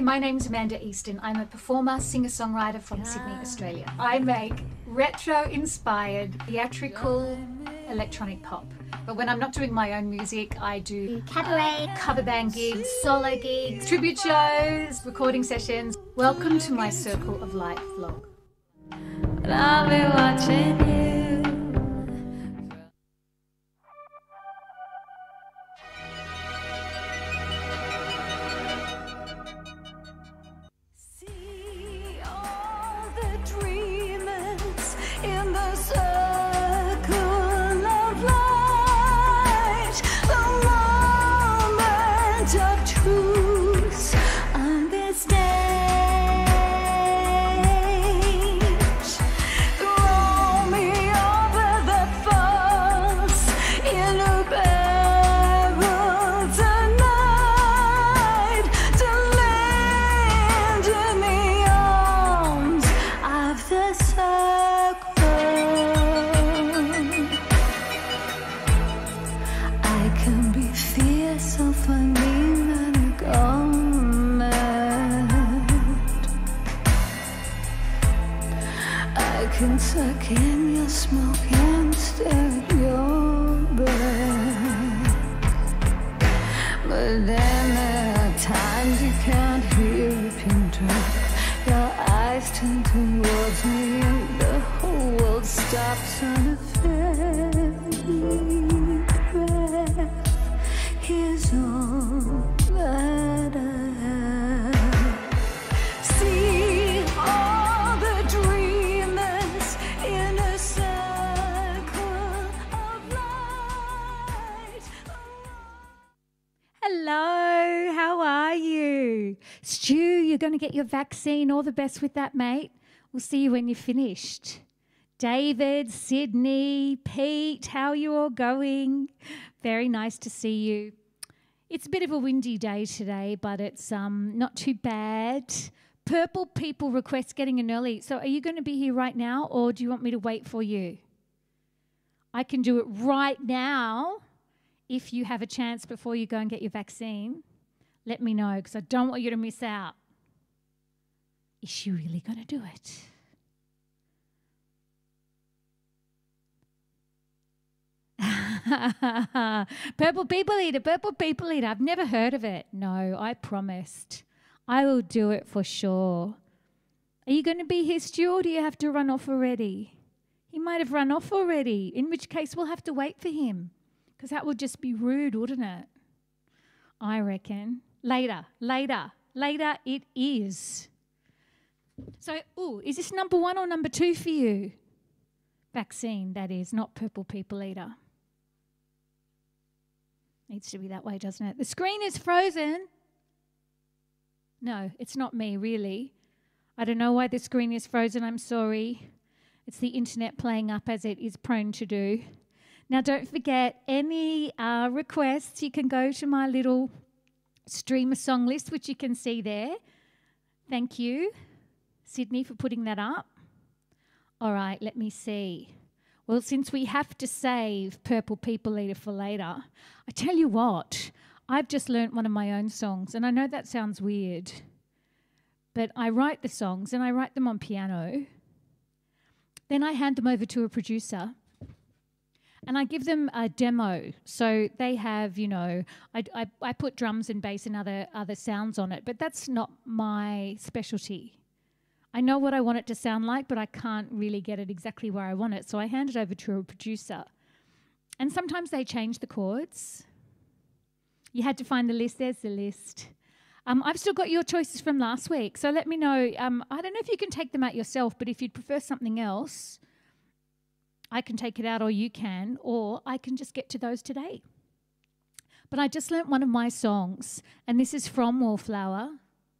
my name's Amanda Easton. I'm a performer, singer-songwriter from Sydney, Australia. I make retro-inspired theatrical electronic pop. But when I'm not doing my own music, I do cabaret, cover band gigs, solo gigs, tribute shows, recording sessions. Welcome to my Circle of Life vlog. But I'll be watching you. See all the dreamers in the circle of light, the moment of truth on this stage. Throw me over the falls in a barrel tonight to land in the arms of the circle. I can be fierce or funny and a garment. I can suck in your smoke and stare at your breath. But then there are times you can't hear a pin drop. Your eyes turn towards me and the whole world stops on a very breath. Here's all that I have. See all the dreamers in a circle of light. Hello, how are you? Stu, you're going to get your vaccine. All the best with that, mate. We'll see you when you're finished. David, Sydney, Pete, how are you all going? Very nice to see you. It's a bit of a windy day today, but it's not too bad. Purple people request getting in early. So are you going to be here right now, or do you want me to wait for you? I can do it right now. If you have a chance before you go and get your vaccine, let me know, because I don't want you to miss out. Is she really going to do it? Purple people eater, purple people eater. I've never heard of it. No, I promised. I will do it for sure. Are you going to be here, Stu, or do you have to run off already? He might have run off already, in which case we'll have to wait for him, because that would just be rude, wouldn't it? I reckon. Later it is. So, is this number 1 or number 2 for you? Vaccine, that is, not purple people eater. Needs to be that way, doesn't it? The screen is frozen. No, it's not me, really. I don't know why the screen is frozen. I'm sorry. It's the internet playing up as it is prone to do. Now, don't forget, any requests, you can go to my little streamer song list, which you can see there. Thank you, Sydney, for putting that up. All right, let me see. Well, since we have to save Purple People Eater for later, I tell you what, I've just learnt one of my own songs, and I know that sounds weird, but I write the songs and I write them on piano. Then I hand them over to a producer and I give them a demo. So they have, I put drums and bass and other sounds on it, but that's not my specialty. I know what I want it to sound like, but I can't really get it exactly where I want it. So I hand it over to a producer. And sometimes they change the chords. You had to find the list. There's the list. I've still got your choices from last week. So let me know. I don't know if you can take them out yourself, but if you'd prefer something else, I can take it out, or you can, or I can just get to those today. But I just learnt one of my songs, and this is from Wallflower.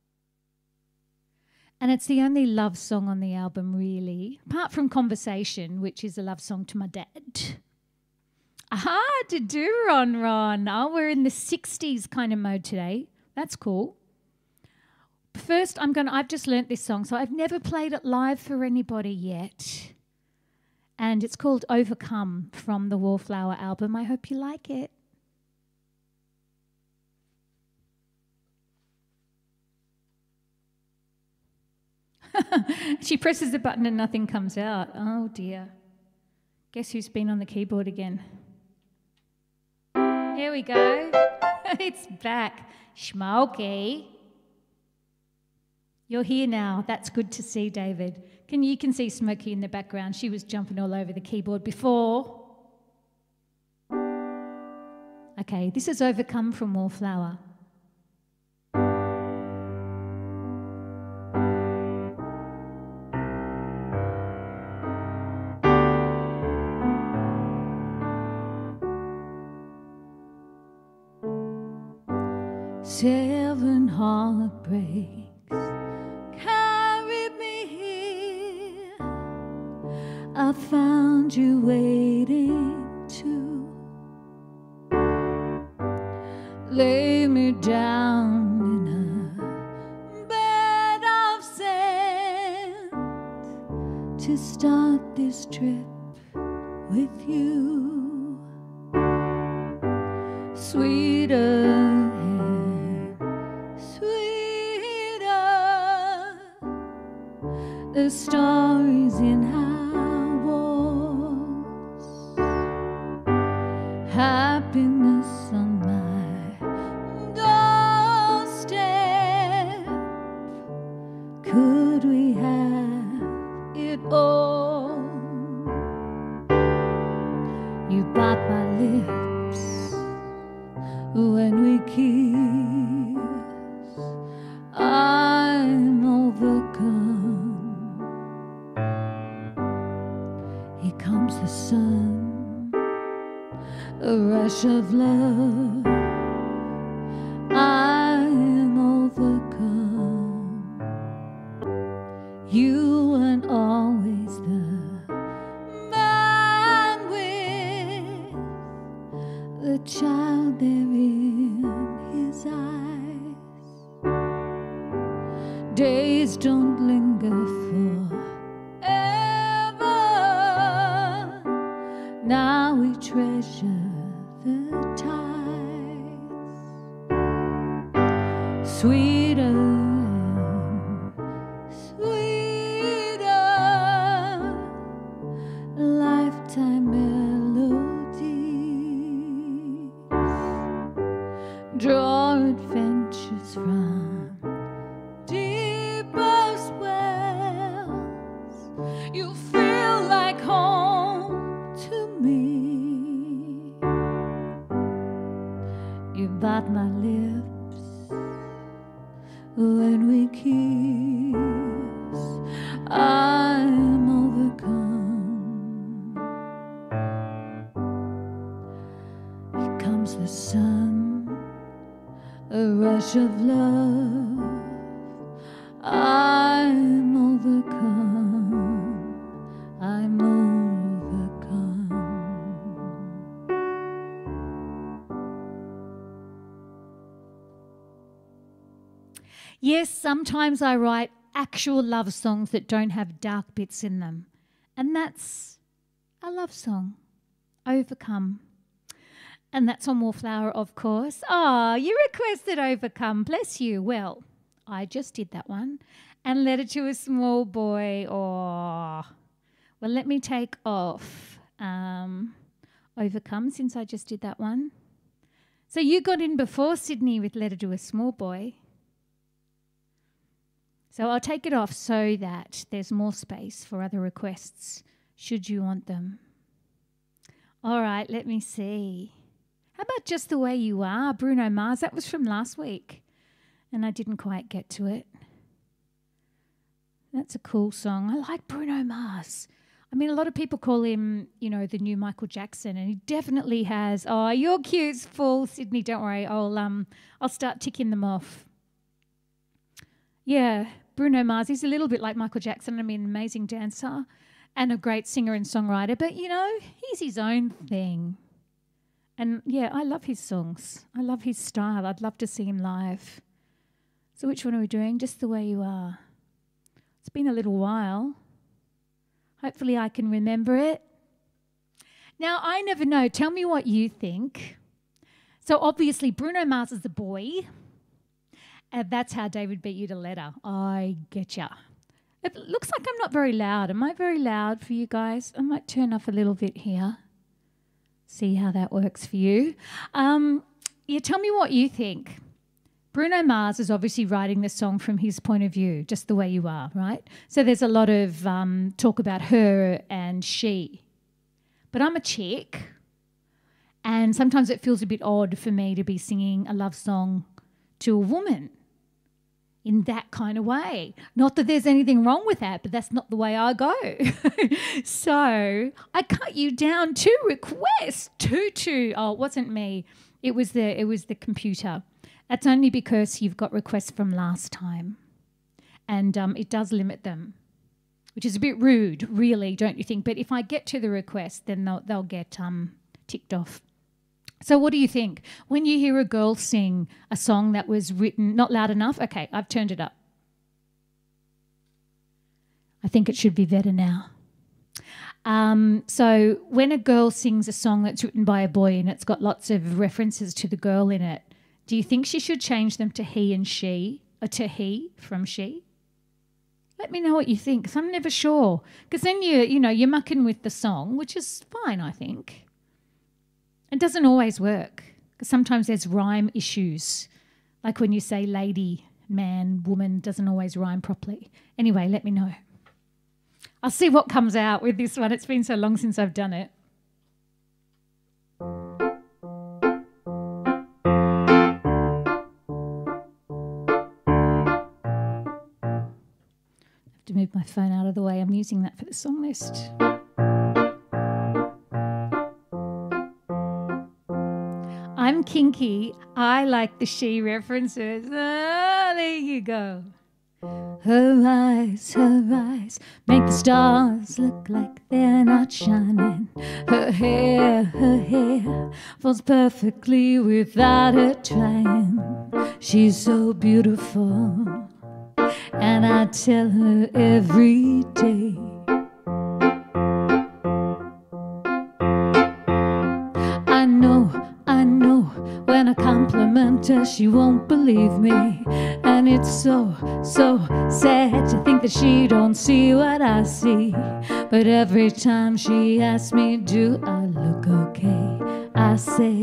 And it's the only love song on the album, really, apart from Conversation, which is a love song to my dad. Aha, to do, Ron. Oh, we're in the 60s kind of mode today. That's cool. First, I've just learnt this song, so I've never played it live for anybody yet. And it's called Overcome from the Wallflower album. I hope you like it. She presses the button and nothing comes out. Oh dear. Guess who's been on the keyboard again? Here we go. It's back. Smokey. You're here now. That's good to see, David. You can see Smokey in the background. She was jumping all over the keyboard before. Okay, this is Overcome from Wallflower. Seven heartbreaks carried me here. I found you waiting to lay me down in a bed of sand to start this trip with you. Sweeter the stories in our walls, happiness on my doorstep. Could we have it all? You bite my lips when we kiss. I'm overcome. Here comes the sun, a rush of love. I am overcome. You weren't always the man with the child there in his eyes. Days don't linger now we treasure the ties. Sweeter, sweeter, lifetime melodies. Draw adventures from deepest wells. You feel like home to me. You bite my lips when we kiss. I'm overcome. Here comes the sun, a rush of love. I'm overcome. I'm overcome. Yes, sometimes I write actual love songs that don't have dark bits in them. And that's a love song, Overcome. And that's on Wallflower, of course. Oh, you requested Overcome, bless you. Well, I just did that one. And Letter to a Small Boy. Oh, well, let me take off Overcome since I just did that one. So you got in before Sydney with Letter to a Small Boy. So I'll take it off so that there's more space for other requests, should you want them. All right, let me see. How about Just the Way You Are, Bruno Mars? That was from last week, and I didn't quite get to it. That's a cool song. I like Bruno Mars. I mean, a lot of people call him, you know, the new Michael Jackson, and he definitely has. Oh, your queue's full, Sydney. Don't worry. I'll start ticking them off. Yeah, Bruno Mars. He's a little bit like Michael Jackson. I mean, an amazing dancer and a great singer and songwriter. But you know, he's his own thing. And yeah, I love his songs. I love his style. I'd love to see him live. So which one are we doing? Just the Way You Are. It's been a little while. Hopefully I can remember it. Now, I never know. Tell me what you think. So obviously Bruno Mars is the boy. And that's how David beat you to letter. I get ya. It looks like I'm not very loud. Am I very loud for you guys? I might turn up a little bit here. See how that works for you. Yeah, tell me what you think. Bruno Mars is obviously writing the song from his point of view, just the way you are, right? So there's a lot of talk about her and she. But I'm a chick, and sometimes it feels a bit odd for me to be singing a love song to a woman in that kind of way. Not that there's anything wrong with that, but that's not the way I go. So I cut you down 2 requests. Two. Oh, it wasn't me. It was the computer. That's only because you've got requests from last time, and it does limit them, which is a bit rude, really, don't you think? But if I get to the request, then they'll get ticked off. So what do you think? When you hear a girl sing a song that was written not loud enough, okay, I've turned it up. I think it should be better now. So when a girl sings a song that's written by a boy and it's got lots of references to the girl in it, do you think she should change them to he and she, or to he from she? Let me know what you think, because I'm never sure. Because then you're mucking with the song, which is fine, I think. It doesn't always work, because sometimes there's rhyme issues, like when you say lady, man, woman, doesn't always rhyme properly. Anyway, let me know. I'll see what comes out with this one. It's been so long since I've done it. To move my phone out of the way. I'm using that for the song list. I'm kinky. I like the she references. Ah, there you go. Her eyes make the stars look like they're not shining. Her hair falls perfectly without her trying. She's so beautiful, and I tell her every day. I know, when I compliment her, she won't believe me. And it's so sad to think that she don't see what I see. But every time she asks me, do I look okay, I say,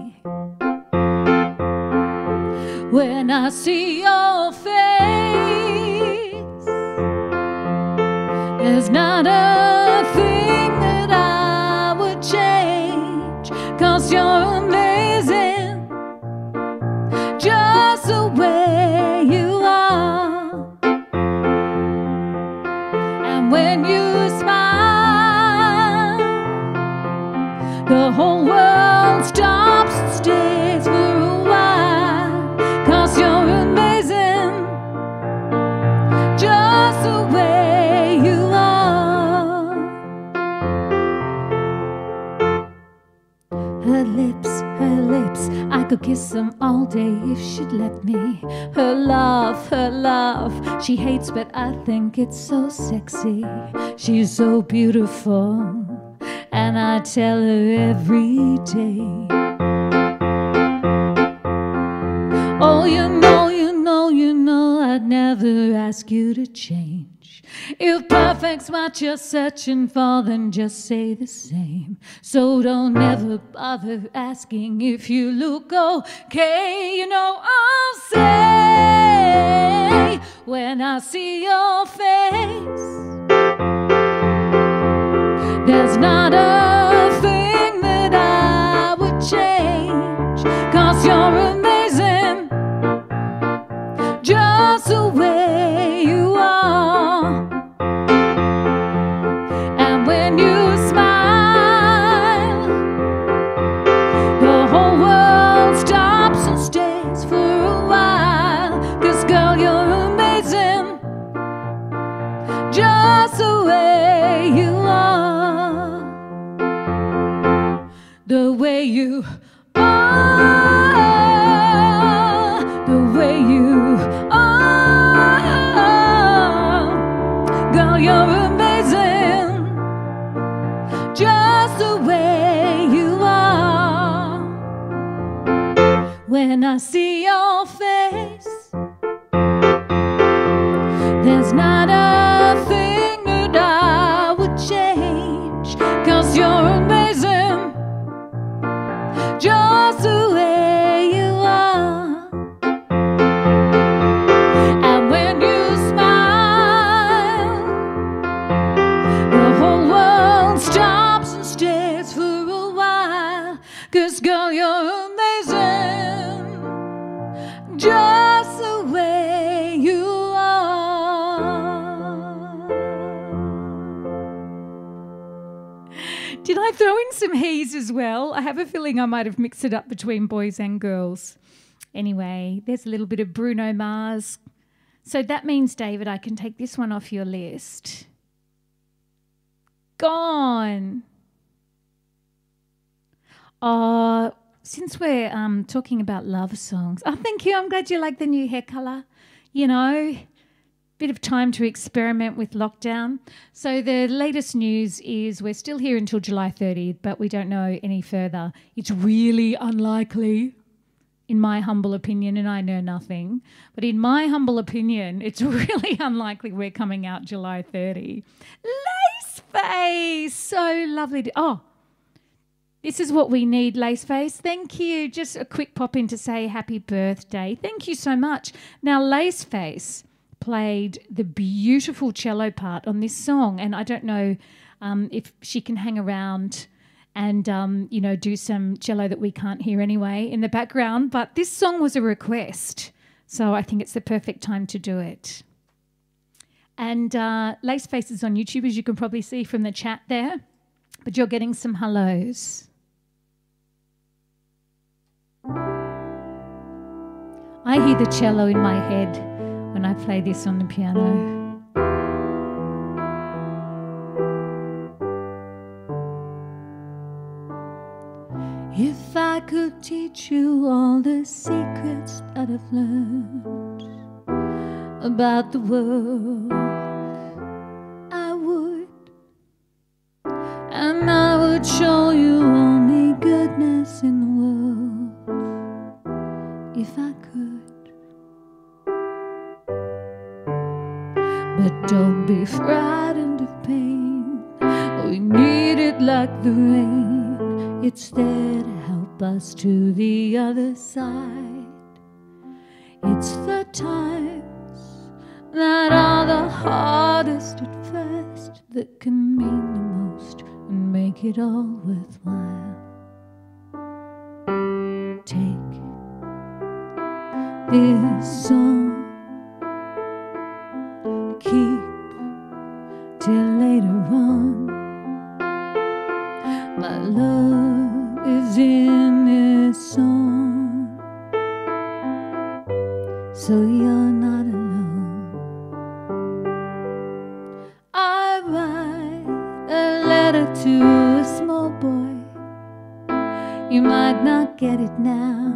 when I see your face, there's not a thing that I would change, 'cause you're amazing, just the way you are. And when you smile, the whole world stops and stays for a while, 'cause you're amazing, just the way you are. Her lips, I could kiss them all day if she'd let me. Her love, she hates, but I think it's so sexy. She's so beautiful, and I tell her every day. Oh, you know, I'd never ask you to change. If perfect's what you're searching for, then just say the same. So don't ever bother asking if you look okay. You know I'll say, when I see your face, there's not a thing that I would change, 'cause you're amazing, just the way you are. And when you smile, the whole world stops and stays for a while. 'Cause girl, you're amazing, just the way you are. The way you are, the way you are. Girl, you're amazing, just the way you are. When I see your face, there's not a Did I throw in some he's as well? I have a feeling I might have mixed it up between boys and girls. Anyway, there's a little bit of Bruno Mars. So that means, David, I can take this one off your list. Gone. Oh, since we're talking about love songs. Oh, thank you. I'm glad you like the new hair colour. You know, bit of time to experiment with lockdown. So the latest news is we're still here until July 30th, but we don't know any further. It's really unlikely, in my humble opinion, and I know nothing, but in my humble opinion, it's really unlikely we're coming out July 30. Lace face! So lovely. This is what we need, Laceface. Thank you. Just a quick pop in to say happy birthday. Thank you so much. Now, Laceface played the beautiful cello part on this song, and I don't know if she can hang around and, do some cello that we can't hear anyway in the background, but this song was a request, so I think it's the perfect time to do it. And Laceface is on YouTube, as you can probably see from the chat there, but you're getting some hellos. I hear the cello in my head when I play this on the piano. If I could teach you all the secrets that I've learned about the world, I would. And I would show you only goodness in the world, if I could. But don't be frightened of pain. We need it like the rain. It's there to help us to the other side. It's the times that are the hardest at first that can mean the most and make it all worthwhile. Take this song, keep till later on. My love is in this song, so you're not alone. I write a letter to a small boy. You might not get it now,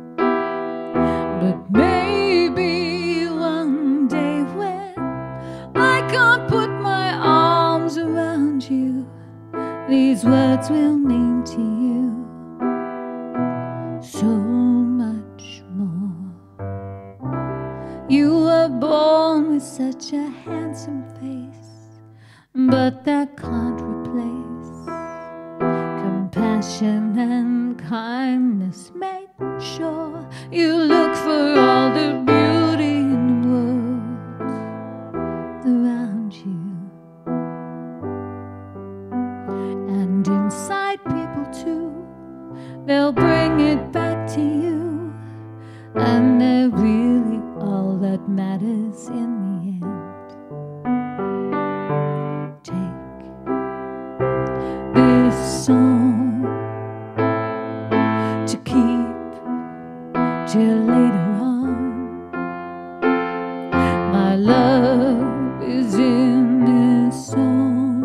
but maybe one day when I can't put my arms around you, these words will mean to you so much more. You were born with such a handsome face, but that can't replace compassion and kindness. Make sure you look for all the beauty in the world around you. And inside people too, they'll bring it back to you, and they're really all that matters in the end. Take this song to keep till later on. My love is in this song,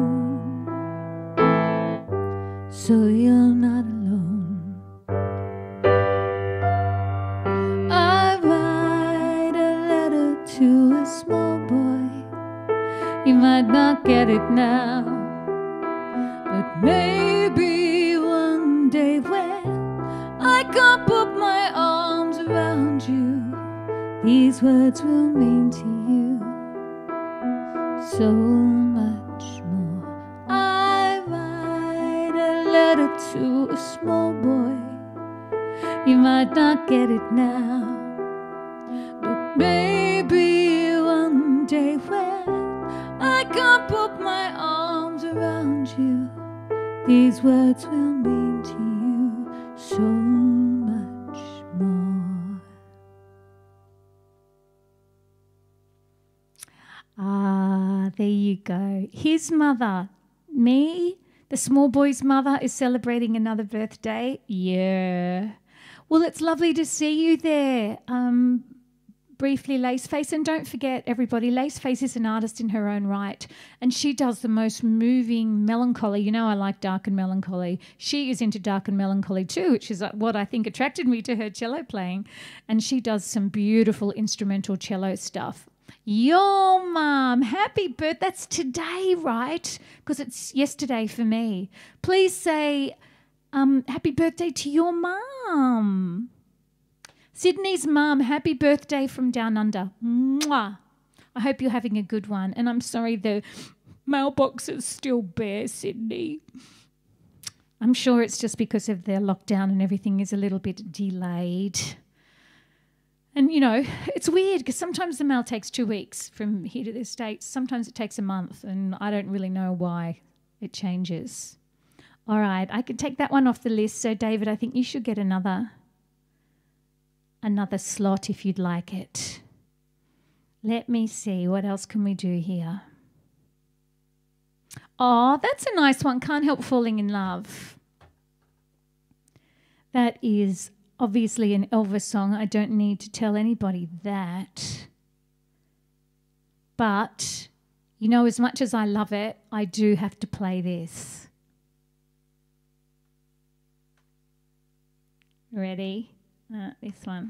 so you're not alone. I write a letter to a small boy. You might not get it now, but maybe one day when I can't put my arms around you, these words will mean to you so much more. I write a letter to a small boy. You might not get it now, but maybe one day when I can't put my arms around you, these words will mean to you so much more. There you go. His mother, me, The small boy's mother is celebrating another birthday. Yeah. Well, it's lovely to see you there. Briefly, Laceface. And don't forget, everybody, Laceface is an artist in her own right. And she does the most moving melancholy. You know I like dark and melancholy. She is into dark and melancholy too, which is what I think attracted me to her cello playing. And she does some beautiful instrumental cello stuff. Your mum, happy birthday. That's today, right? Because it's yesterday for me. Please say happy birthday to your mum. Sydney's mum, happy birthday from down under. Mwah. I hope you're having a good one. And I'm sorry the mailbox is still bare, Sydney. I'm sure it's just because of the lockdown and everything is a little bit delayed. And, you know, it's weird because sometimes the mail takes 2 weeks from here to the States. Sometimes it takes a month and I don't really know why it changes. All right, I can take that one off the list. So, David, I think you should get another slot if you'd like it. Let me see. What else can we do here? Oh, that's a nice one. Can't Help Falling in Love. That is obviously an Elvis song. I don't need to tell anybody that. But, you know, as much as I love it, I do have to play this. Ready? This one.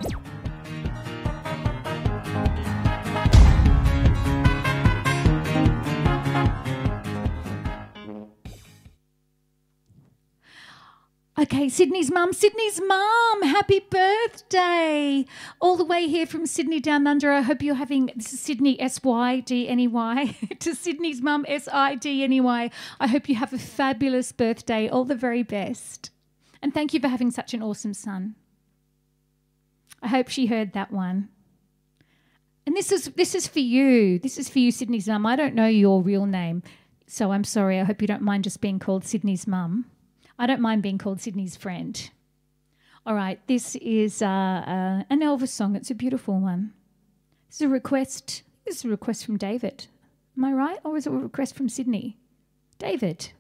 Okay, Sydney's mum, happy birthday. All the way here from Sydney down under. I hope you're having, this is Sydney S-Y-D-N-E-Y, to Sydney's mum S-I-D-N-E-Y. I hope you have a fabulous birthday, all the very best. And thank you for having such an awesome son. I hope she heard that one. And this is for you. This is for you, Sydney's mum. I don't know your real name, so I'm sorry. I hope you don't mind just being called Sydney's mum. I don't mind being called Sydney's friend. All right, this is an Elvis song. It's a beautiful one. This is a request. This is a request from David. Am I right? Or is it a request from Sydney? David.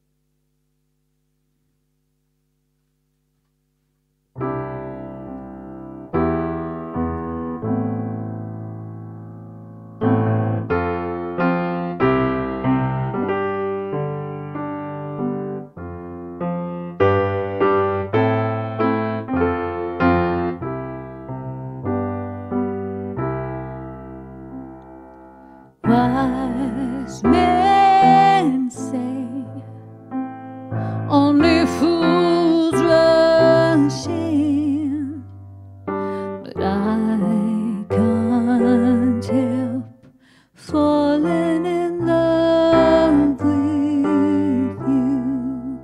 Wise men say only fools rush in, but I can't help falling in love with you.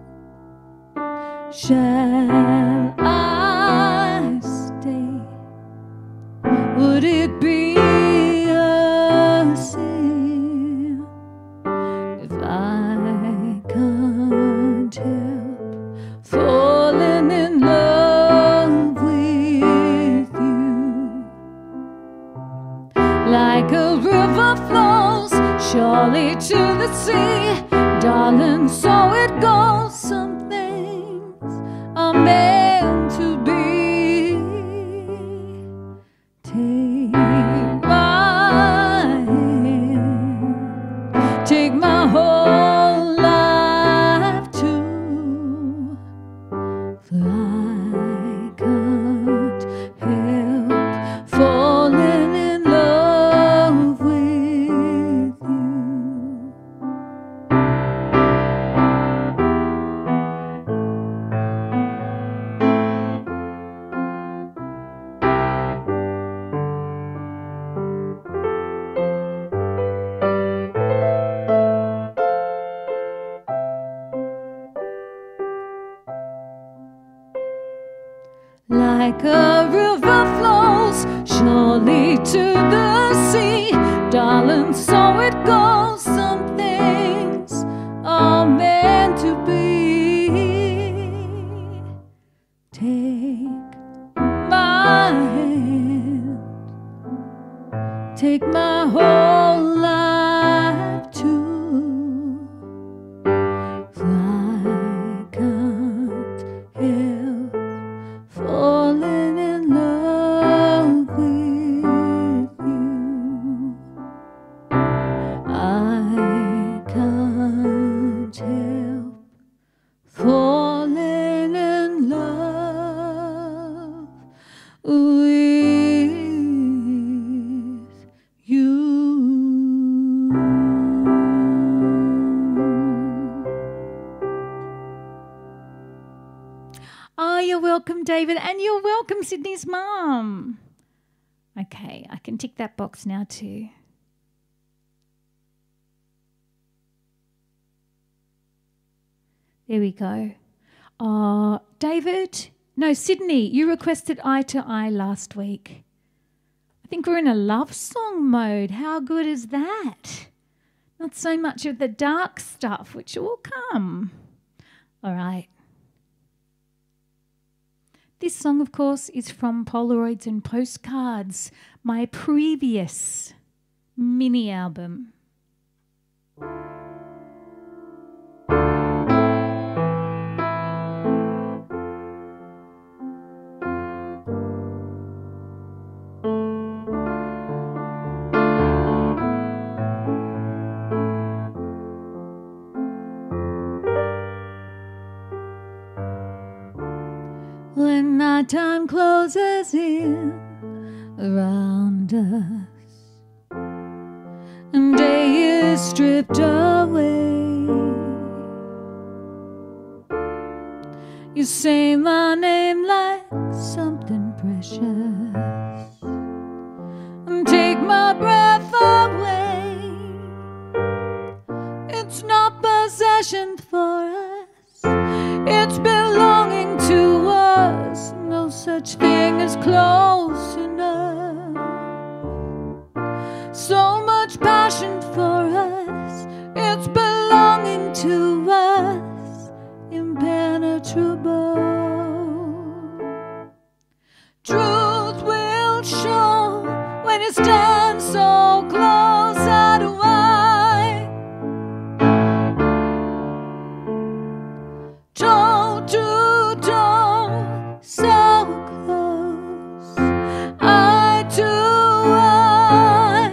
Shall I stay? Would it be falling in love with you? Like a river flows surely to the sea, darling, so it goes. Some things are meant to be. Take my hand, take my whole life too, for I can't help falling in love with you. Like a river flows surely to the sea, darling, so it goes. Some things are meant to be. Take my hand, take my whole life too, for welcome, David. And you're welcome, Sydney's mum. Okay, I can tick that box now too. There we go. Oh, David. No, Sydney, you requested Eye to Eye last week. I think we're in a love song mode. How good is that? Not so much of the dark stuff, which will come. All right. This song, of course, is from Polaroids and Postcards, my previous mini album. When nighttime closes in around us and day is stripped away, you say my name like something precious and take my breath away. It's not possession for us, it's belonging to us. No such thing as close enough. So much passion for us, it's belonging to us. Impenetrable. Truth will show when you stand so close. Eye to eye, toe to toe, so close. Eye to eye.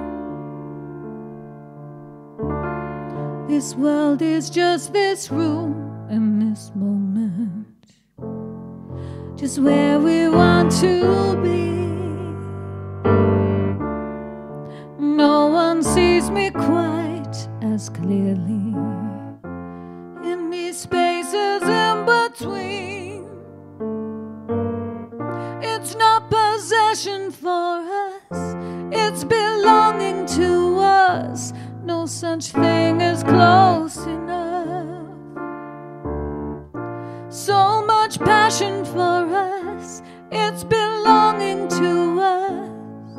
This world is just this room and this moment, just where we want to be. No one sees me quite as clearly in these spaces in between. It's not possession for us, it's belonging to us. No such thing as close enough. So much passion for us, it's belonging to us.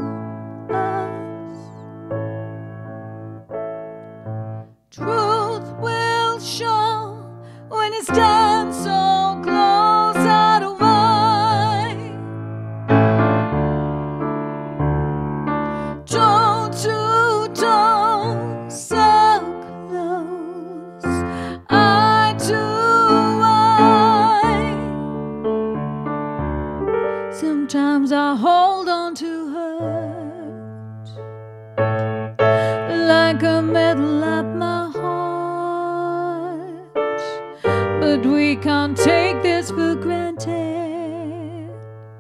Truth will show when you stand so close. Eye to eye, toe to toe, so close. Eye to eye. Sometimes I hold on to hurt like a metal up my heart, but we can't take this for granted.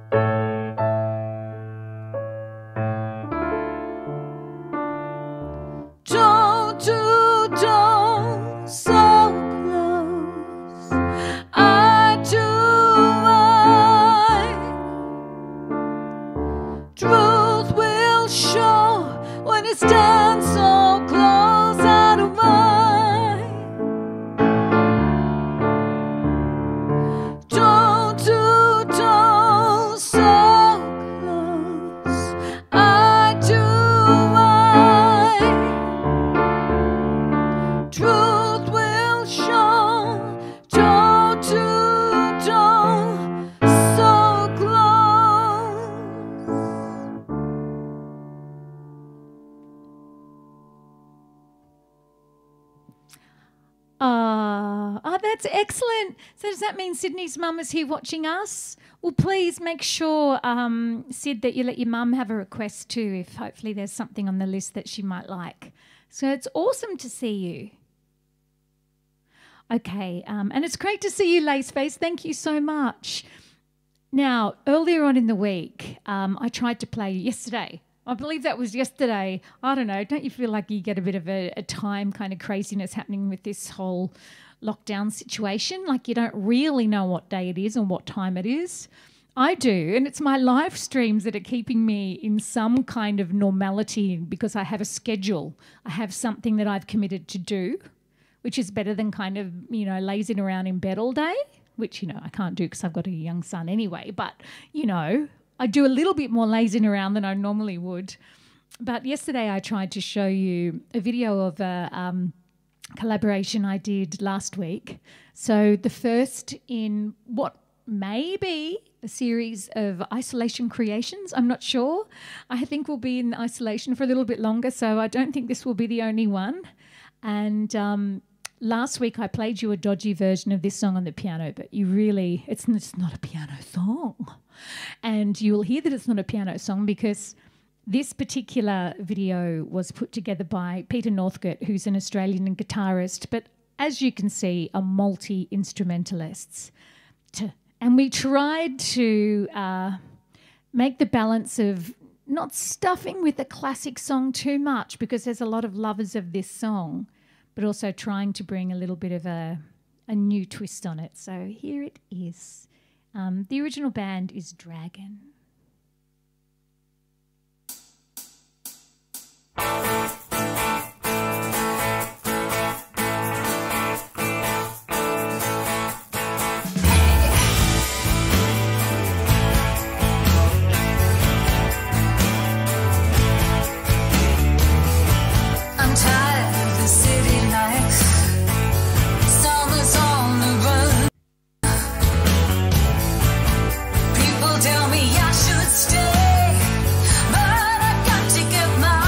Toe to toe, so close. Eye to eye. Truth will show when you stand so close. Eye to eye. Toe to toe, so close. Eye to eye. Truth will show. Toe to toe, so close. That's excellent. So does that mean Sydney's mum is here watching us? Well, please make sure, Sid, that you let your mum have a request too, if hopefully there's something on the list that she might like. So it's awesome to see you. Okay, and it's great to see you, Laceface. Thank you so much. Now, earlier on in the week, I tried to play yesterday. I believe that was yesterday. I don't know. Don't you feel like you get a bit of a time kind of craziness happening with this whole lockdown situation? Like you don't really know what day it is and what time it is. I do, and it's my live streams that are keeping me in some kind of normality because I have a schedule. I have something that I've committed to do, which is better than kind of, you know, lazing around in bed all day, which, you know, I can't do because I've got a young son anyway. But, you know, I do a little bit more lazing around than I normally would. But yesterday I tried to show you a video of a collaboration I did last week. So the first in what may be a series of isolation creations. I'm not sure. I think we'll be in isolation for a little bit longer, so I don't think this will be the only one. And last week I played you a dodgy version of this song on the piano, but it's not a piano song. And you'll hear that it's not a piano song because this particular video was put together by Peter Northcote, who's an Australian guitarist, but as you can see, a multi-instrumentalist. And we tried to make the balance of not stuffing with the classic song too much because there's a lot of lovers of this song, but also trying to bring a little bit of a new twist on it. So here it is. The original band is Dragon. Tell me I should stay, but I got to get my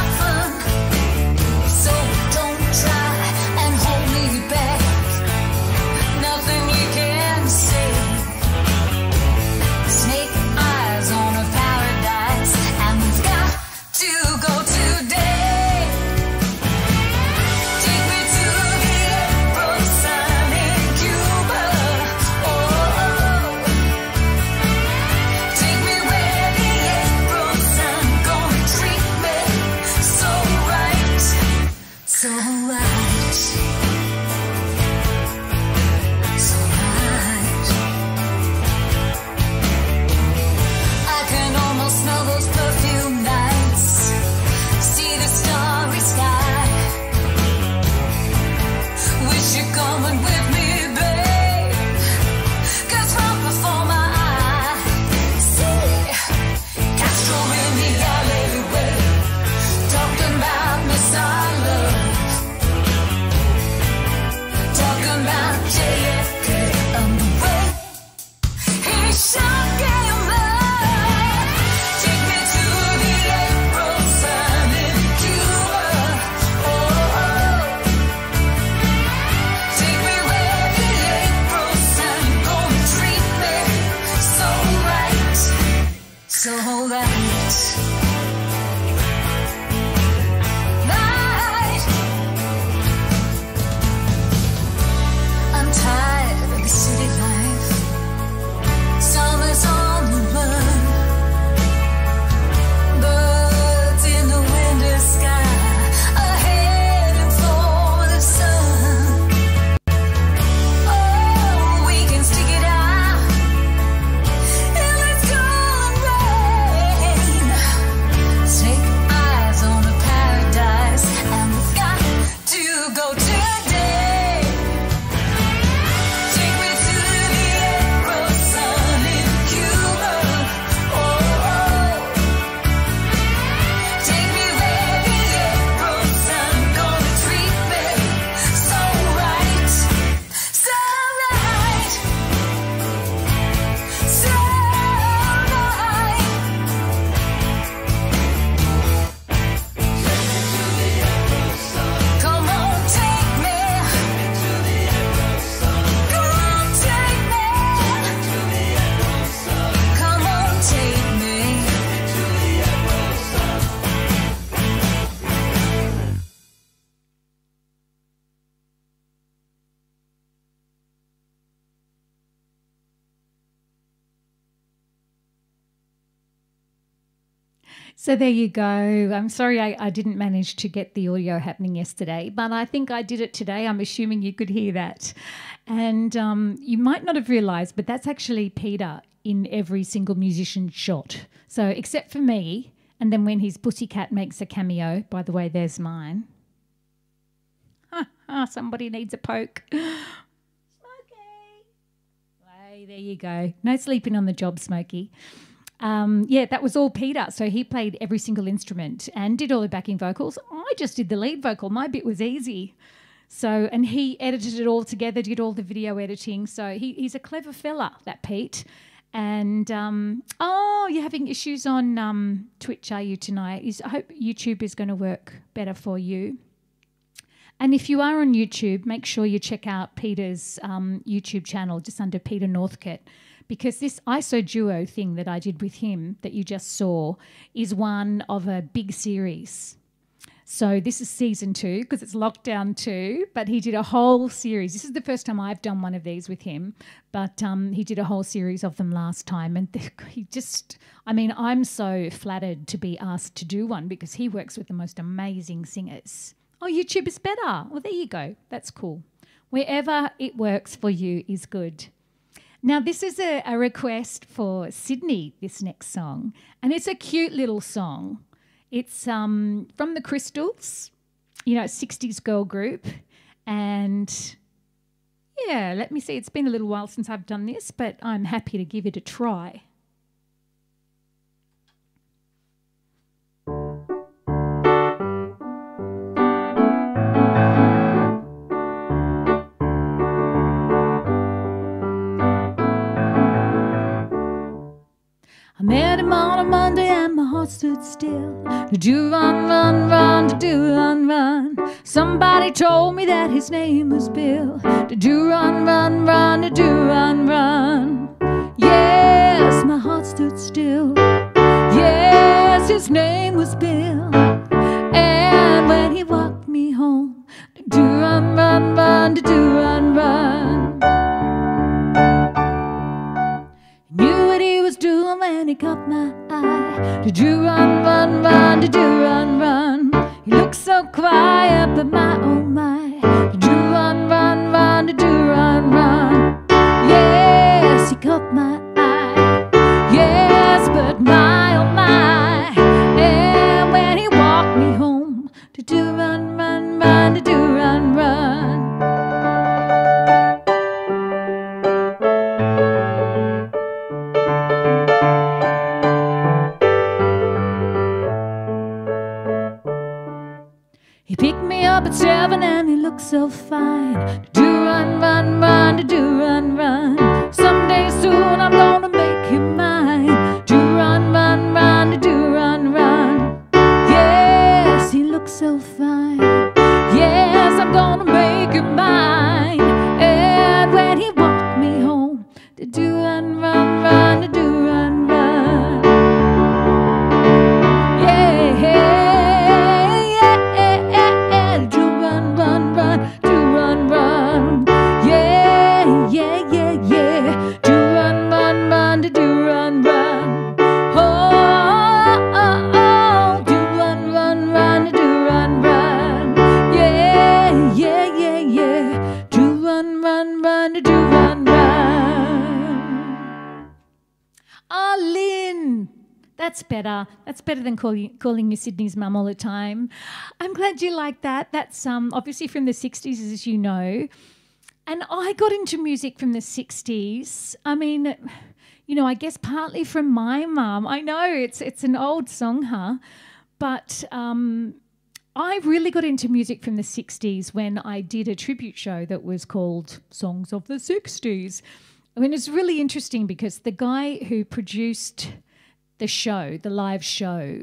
So there you go. I'm sorry I didn't manage to get the audio happening yesterday, but I think I did it today. I'm assuming you could hear that. And you might not have realised, but that's actually Peter in every single musician shot. So except for me, and then when his pussycat makes a cameo, by the way, there's mine. Somebody needs a poke. Smokey! Hey, there you go. No sleeping on the job, Smokey. Yeah, that was all Peter. So he played every single instrument and did all the backing vocals. I just did the lead vocal. My bit was easy. So, and he edited it all together, did all the video editing. So he's a clever fella, that Pete. And, you're having issues on Twitch, are you, tonight? I hope YouTube is going to work better for you. And if you are on YouTube, make sure you check out Peter's YouTube channel, just under Peter Northcote, because this ISO duo thing that I did with him that you just saw is one of a big series. So this is season 2 because it's lockdown 2, but he did a whole series. This is the first time I've done one of these with him, but he did a whole series of them last time. And I'm so flattered to be asked to do one because he works with the most amazing singers. Oh, YouTube is better. Well, there you go. That's cool. Wherever it works for you is good. Now, this is a request for Sydney, this next song, and it's a cute little song. It's from the Crystals, 60s girl group. And, yeah, let me see. It's been a little while since I've done this, but I'm happy to give it a try. I met him on a Monday and my heart stood still. Do run, run, run, do run, run. Somebody told me that his name was Bill. Do run, run, run, do run, run. Yes, my heart stood still. Yes, his name was Bill. And when he walked me home, do run, run, run, do run, run. Knew what he was doing when he caught my eye. Did you run, run, run, did you run, run? He looked so quiet, but my oh my. Did you run, run, run, did you run, run? Yes, he caught my eye. Yes, but my oh my. And when he walked me home, did you run, run, run, did you run, run? He picked me up at 7 and he looked so fine. Do run, run, run, do run, run. Someday soon I'm gonna make him mine. Do run, run, run, do run, run. Yes, he looks so fine. Yes, I'm gonna make him mine. And when he walked me home, do run, run, run, do run, run. Yeah, yeah. That's better. That's better than calling you Sydney's mum all the time. I'm glad you like that. That's obviously from the 60s, as you know. And I got into music from the 60s. I mean, I guess partly from my mum. I know it's an old song, huh? But I really got into music from the 60s when I did a tribute show that was called Songs of the 60s. I mean, it's really interesting because the guy who produced the show, the live show,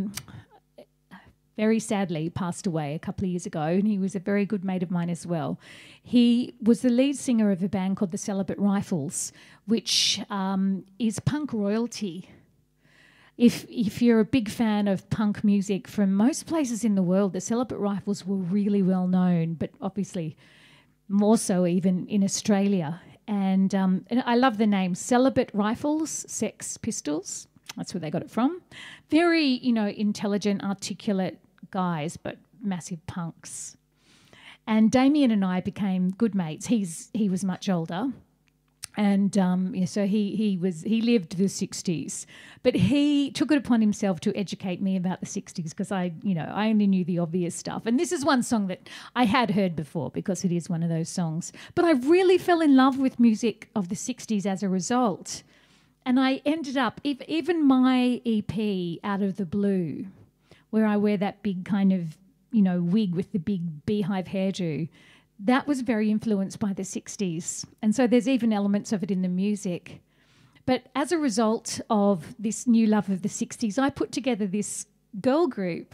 very sadly passed away a couple of years ago, and he was a very good mate of mine as well. He was the lead singer of a band called the Celibate Rifles, which is punk royalty. If you're a big fan of punk music from most places in the world, the Celibate Rifles were really well known, but obviously more so even in Australia. And I love the name, Celibate Rifles, Sex Pistols. That's where they got it from. Very, you know, intelligent, articulate guys, but massive punks. And Damien and I became good mates. He was much older. And so he lived the 60s, but he took it upon himself to educate me about the 60s because I only knew the obvious stuff. And this is one song that I had heard before because it is one of those songs. But I really fell in love with music of the 60s as a result. And I ended up, even my EP, Out of the Blue, where I wear that big kind of, you know, wig with the big beehive hairdo, that was very influenced by the 60s. And so there's even elements of it in the music. But as a result of this new love of the 60s, I put together this girl group.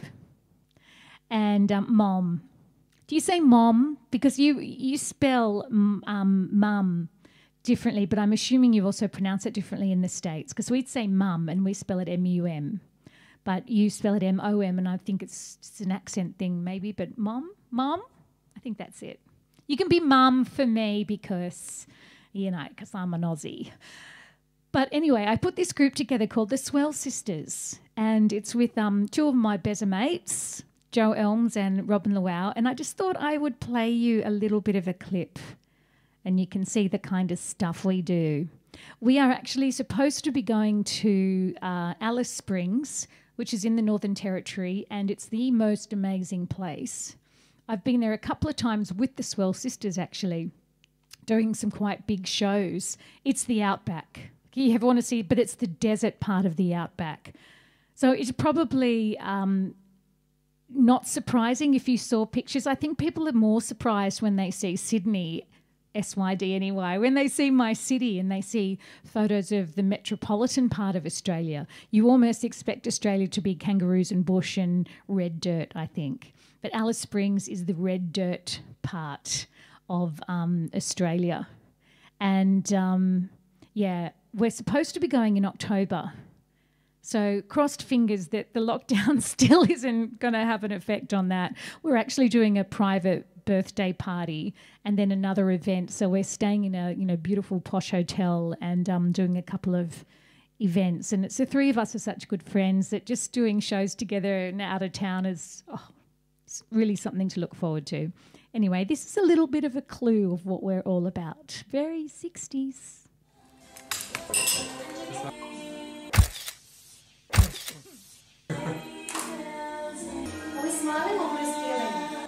And Mom. Do you say Mom? Because you spell mum differently, but I'm assuming you also pronounce it differently in the States, because we'd say mum and we spell it M-U-M. But you spell it M-O-M, and I think it's just an accent thing maybe. But Mom? I think that's it. You can be mum for me because, you know, because I'm an Aussie. But anyway, I put this group together called the Swell Sisters, and it's with two of my better mates, Joe Elms and Robin Luau, and I just thought I would play you a little bit of a clip and you can see the kind of stuff we do. We are actually supposed to be going to Alice Springs, which is in the Northern Territory, and it's the most amazing place. I've been there a couple of times with the Swell Sisters, actually, doing some quite big shows. It's the outback. You ever want to see, but it's the desert part of the outback. So it's probably not surprising if you saw pictures. I think people are more surprised when they see Sydney, SYDNEY, when they see my city and they see photos of the metropolitan part of Australia. You almost expect Australia to be kangaroos and bush and red dirt, I think. But Alice Springs is the red dirt part of Australia. And, we're supposed to be going in October. So crossed fingers that the lockdown still isn't going to have an effect on that. We're actually doing a private birthday party and then another event. So we're staying in a beautiful posh hotel and doing a couple of events. And it's the three of us are such good friends that just doing shows together and out of town is it's really something to look forward to. Anyway, this is a little bit of a clue of what we're all about. Very 60s. Are we smiling or we're stealing?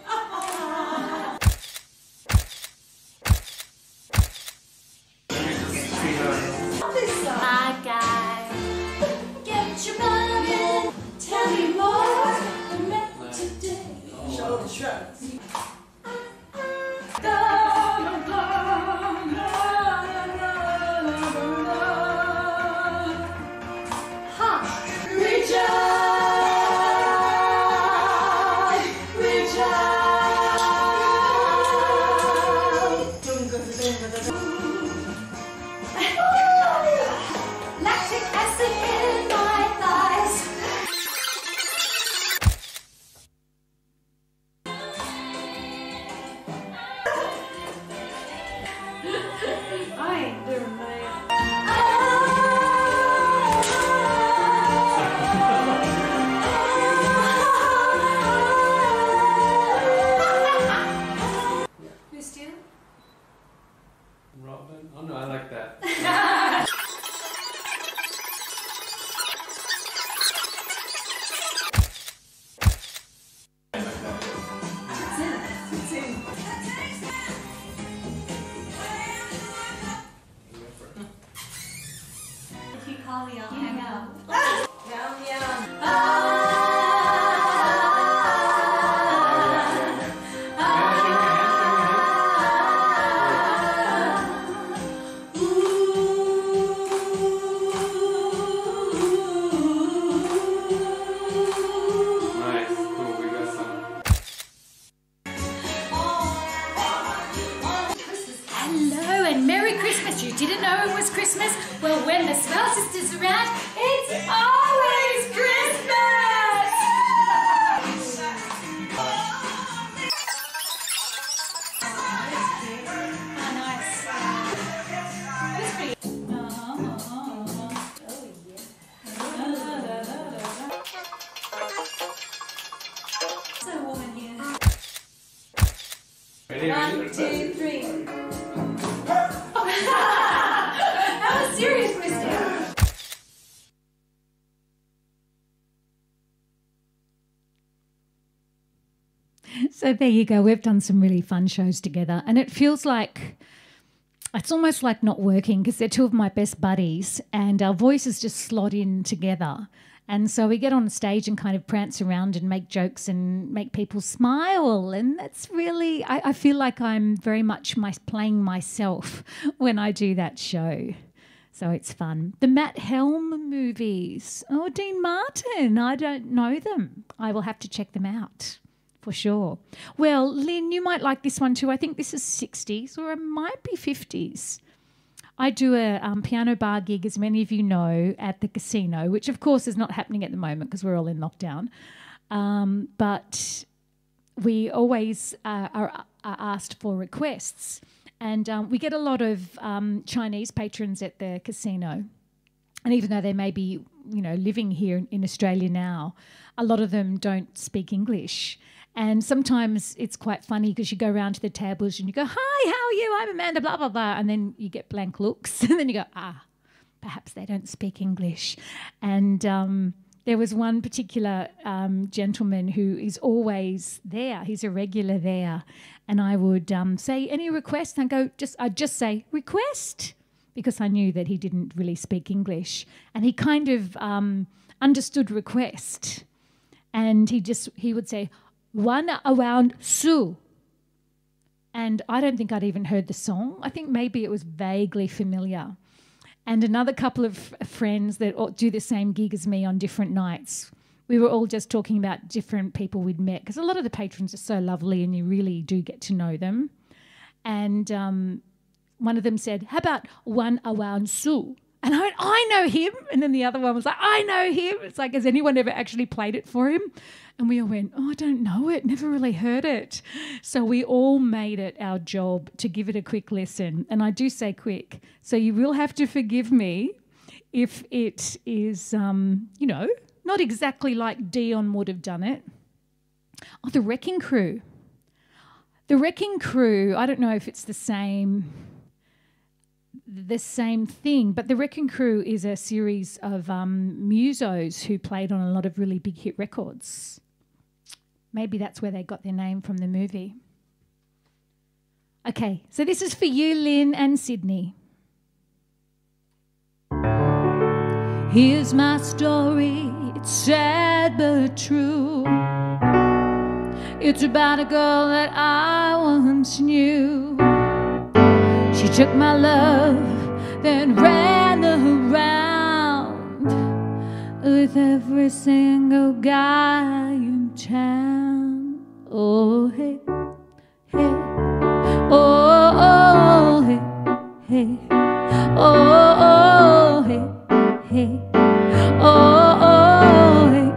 My guy, get your money in. Tell me more than met today. Show the shrugs. Lactic acid in my thighs. I ain't doing that. Who's stealing? Robin? Oh no, I like that. If you call me, I'll hang out. Yum, yum. Nice, cool, we got some. Hello and Merry Christmas. You didn't know it was Christmas? Well, when the Swell Sisters are around, it's always Christmas! Oh, nice. That's pretty. Oh, yeah. Ready? 1, 2, 3. That was serious, Christian. So there you go. We've done some really fun shows together, and it feels like it's almost like not working because they're two of my best buddies and our voices just slot in together. And so we get on stage and kind of prance around and make jokes and make people smile. And that's really, I feel like I'm very much playing myself when I do that show. So it's fun. The Matt Helm movies. Oh, Dean Martin. I don't know them. I will have to check them out. For sure. Well, Lynn, you might like this one too. I think this is 60s or it might be 50s. I do a piano bar gig, as many of you know, at the casino, which of course is not happening at the moment because we're all in lockdown. But we always are asked for requests. And we get a lot of Chinese patrons at the casino. And even though they may be, living here in Australia now, a lot of them don't speak English. And sometimes it's quite funny because you go around to the tables and you go, "Hi, how are you? I'm Amanda, blah, blah, blah." And then you get blank looks. And then you go, perhaps they don't speak English. And there was one particular gentleman who is always there. He's a regular there. And I would say, "Any request?" And I'd just say, "Request," because I knew that he didn't really speak English. And he kind of understood request. And he would say, "One around Sue." And I don't think I'd even heard the song. I think maybe it was vaguely familiar. And another couple of friends that do the same gig as me on different nights, we were all just talking about different people we'd met because a lot of the patrons are so lovely and you really do get to know them. And one of them said, "How about one around Sue?" And I went, "I know him." And then the other one was like, "I know him." It's like, has anyone ever actually played it for him? And we all went, "Oh, I don't know it, never really heard it." So we all made it our job to give it a quick listen. And I do say quick. So you will have to forgive me if it is, not exactly like Dion would have done it. Oh, The Wrecking Crew. The Wrecking Crew, I don't know if it's the same thing, but The Wrecking Crew is a series of musos who played on a lot of really big hit records. Maybe that's where they got their name from the movie. Okay, so this is for you, Lynn and Sydney. Here's my story, it's sad but true. It's about a girl that I once knew. She took my love, then ran around with every single guy in town. Oh, hey, hey, oh, oh, hey, hey, oh, oh, hey, hey, oh, oh, hey.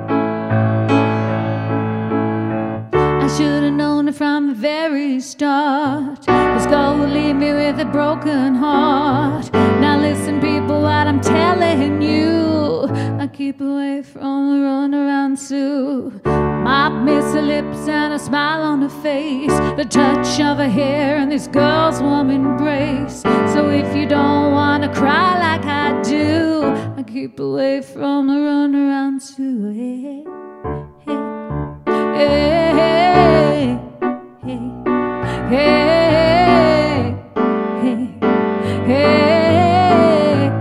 I should have known it from the very start. This girl will leave me with a broken heart. Now listen, people, what I'm telling you. I keep away from the runaround Sue. Might miss her lips and a smile on her face, the touch of her hair and this girl's warm embrace. So if you don't want to cry like I do, I keep away from the runaround Sue. Hey, hey, hey, hey, hey, hey, hey.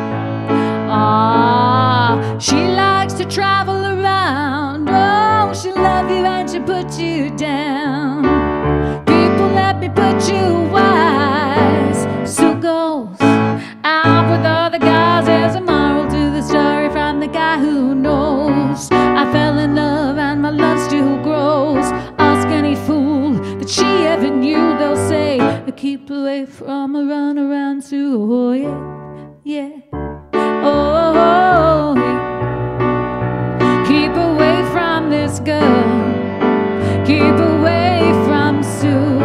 She likes to travel around. Oh, she'll love you and she'll put you down. People, let me put you wise. Sue goes out with other guys. There's a moral to the story from the guy who knows. I fell in love and my love still grows. Ask any fool that she ever knew, they'll say, keep away from a runaround Sue. Oh, yeah, yeah. Oh, oh, yeah. Keep away from this girl. Keep away from Sue.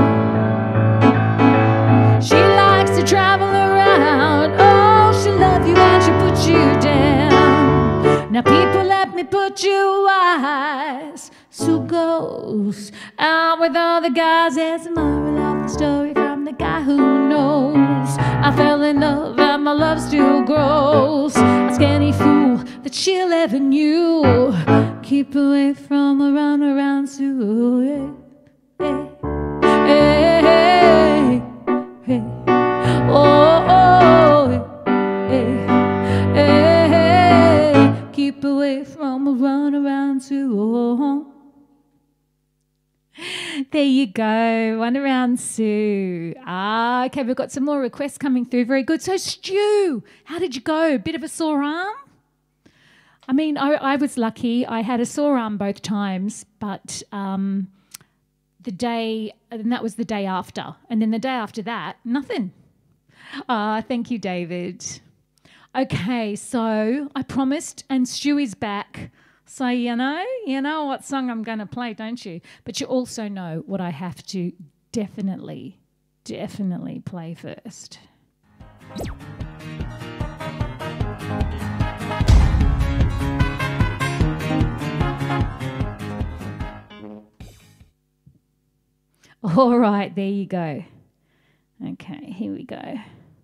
She likes to travel around. Oh, she'll love you and she'll put you down. Now people, let me put you wise. Sue goes out with all the guys. There's a moral the story from the guy who knows. I fell in love and my love still grows. A skinny fool that she'll ever knew. Keep away from a runaround Sue. Hey, hey, hey, hey. Oh, oh, hey, hey, hey. Keep away from a runaround Sue. There you go, One Around Sue. Okay, we've got some more requests coming through. Very good. So, Stu, how did you go? Bit of a sore arm? I mean, I was lucky. I had a sore arm both times, but and that was the day after. And then the day after that, nothing. Thank you, David. Okay, so I promised, and Stewie's back. So you know what song I'm going to play, don't you? But you also know what I have to definitely play first. All right, there you go. Okay, here we go.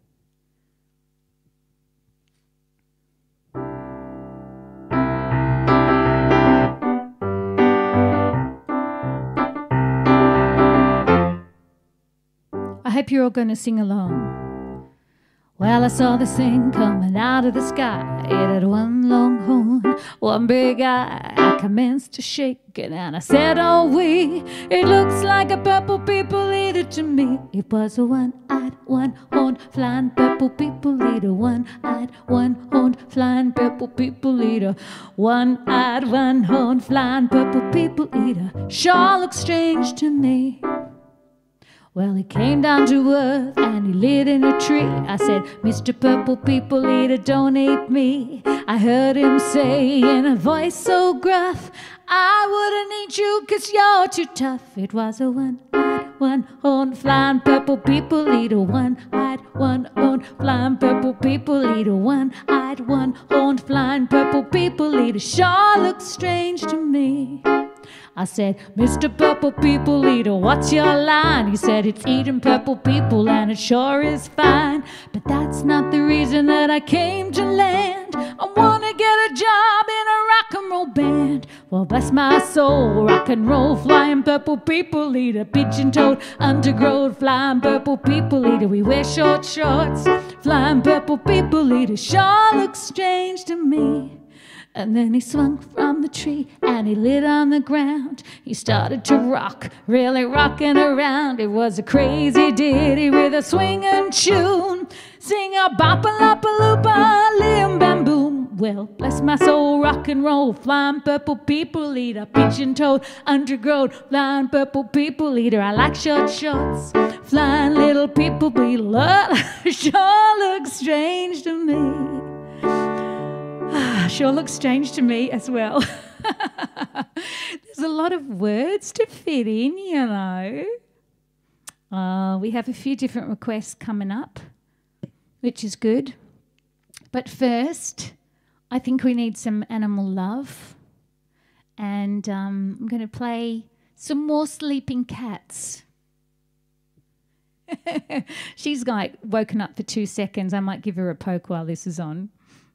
I hope you're all going to sing along. Well, I saw this thing coming out of the sky. It had one long horn, one big eye. I commenced to shake it and I said, oh wee, it looks like a purple people eater to me. It was a one-eyed, one-horned, flying purple people eater. One-eyed, one-horned, flying purple people eater. One-eyed, one-horned, flying purple people eater. Sure looks strange to me. Well, he came down to earth and he lit in a tree. I said, Mr. Purple People Eater, don't eat me. I heard him say in a voice so gruff, I wouldn't eat you 'cause you're too tough. It was a one-eyed, one-horned, flying purple people eater. One-eyed, one-horned, flying purple people eater. One-eyed, one-horned, flying purple people eater. Sure looks strange to me. I said, Mr. Purple People Eater, what's your line? He said, it's eating purple people and it sure is fine. But that's not the reason that I came to land. I want to get a job in a rock and roll band. Well, bless my soul, rock and roll, flying purple people eater. Pigeon-toed, undergrowth, flying purple people eater. We wear short shorts, flying purple people eater. Sure looks strange to me. And then he swung from the tree and he lit on the ground. He started to rock, really rocking around. It was a crazy ditty with a swinging tune. Sing a bop-a-lop-a-loop-a, lim bam boom. Well, bless my soul, rock and roll, flying purple people eater. Pigeon-toed, undergrowth, flying purple people eater. I like short shorts, flying little people beetle. Sure looks strange to me. Sure looks strange to me as well. There's a lot of words to fit in, you know. We have a few different requests coming up, which is good. But first, I think we need some animal love. And I'm going to play some more Sleeping Cats. She's like woken up for 2 seconds. I might give her a poke while this is on.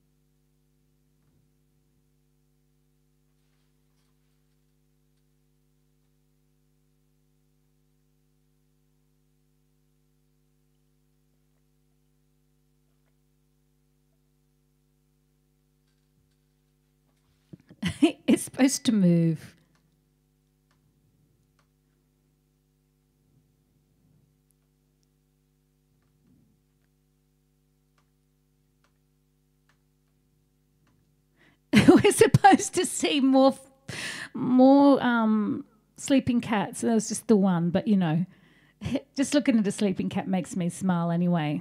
It's supposed to move. We're supposed to see more sleeping cats. That was just the one, but you know, just looking at a sleeping cat makes me smile anyway.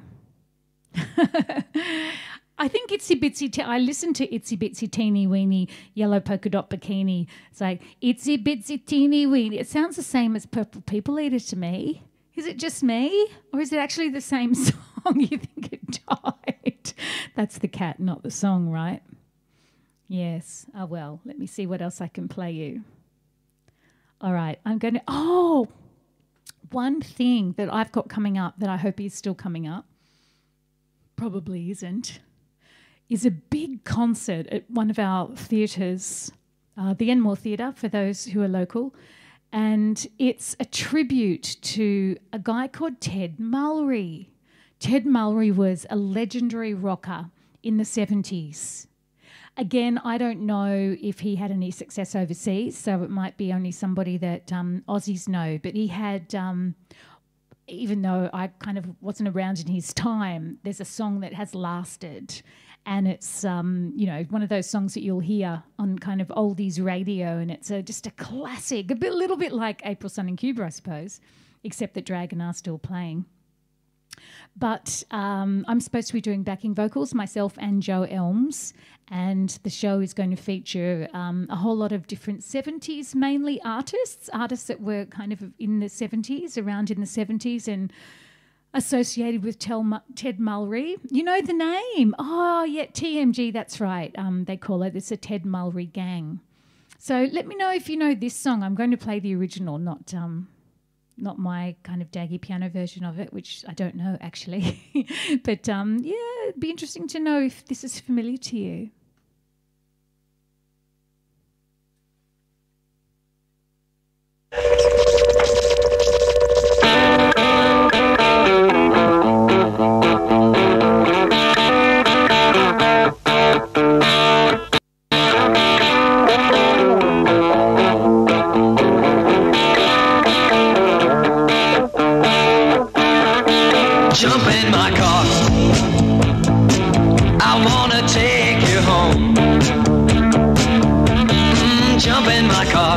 I think Itsy Bitsy, I listened to Itsy Bitsy Teeny Weeny Yellow Polka Dot Bikini. It's like, Itsy Bitsy Teeny Weeny. It sounds the same as Purple People Eater to me. Is it just me? Or is it actually the same song? You think it died? That's the cat, not the song, right? Yes. Oh, well, let me see what else I can play you. All right, I'm going to... Oh, one thing that I've got coming up that I hope is still coming up, probably isn't, is a big concert at one of our theatres, the Enmore Theatre, for those who are local. And it's a tribute to a guy called Ted Mulry. Ted Mulry was a legendary rocker in the 70s. Again, I don't know if he had any success overseas, so it might be only somebody that Aussies know. But he had, even though I kind of wasn't around in his time, there's a song that has lasted. And it's, you know, one of those songs that you'll hear on kind of oldies radio, and it's just a classic, little bit like April Sun in Cuba, I suppose, except that Dragon are still playing. But I'm supposed to be doing backing vocals, myself and Joe Elms, and the show is going to feature a whole lot of different 70s, mainly artists that were kind of in the 70s, around in the 70s, and associated with Ted Mulry. You know the name. Oh, yeah, TMG, that's right. They call it. It's a Ted Mulry gang. So let me know if you know this song. I'm going to play the original, not my kind of daggy piano version of it, which I don't know actually. But yeah, it'd be interesting to know if this is familiar to you. Jump in my car, I wanna take you home. Jump in my car,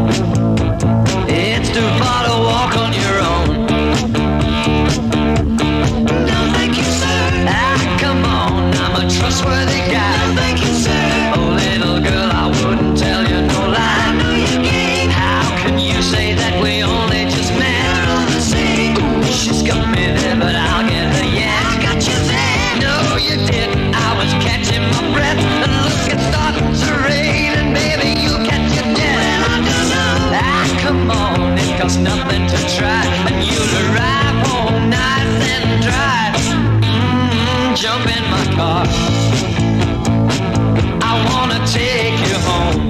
it's too far to walk on your own. No thank you, sir. Ah, come on, I'm a trustworthy guy. No thank you, sir. Oh, little girl, I wouldn't tell you no lie. I know you can't. How can you say that we only just met? We're on the same. Ooh, she's got me there, but I'll get her yet. I got you there. No, you didn't. I was catching my breath, and look, it's starting to rain, and baby, you catch your death. Well, I don't know. Ah, come on, it costs nothing to try, and you'll arrive home nice and dry. Jump in my car, I wanna take you home.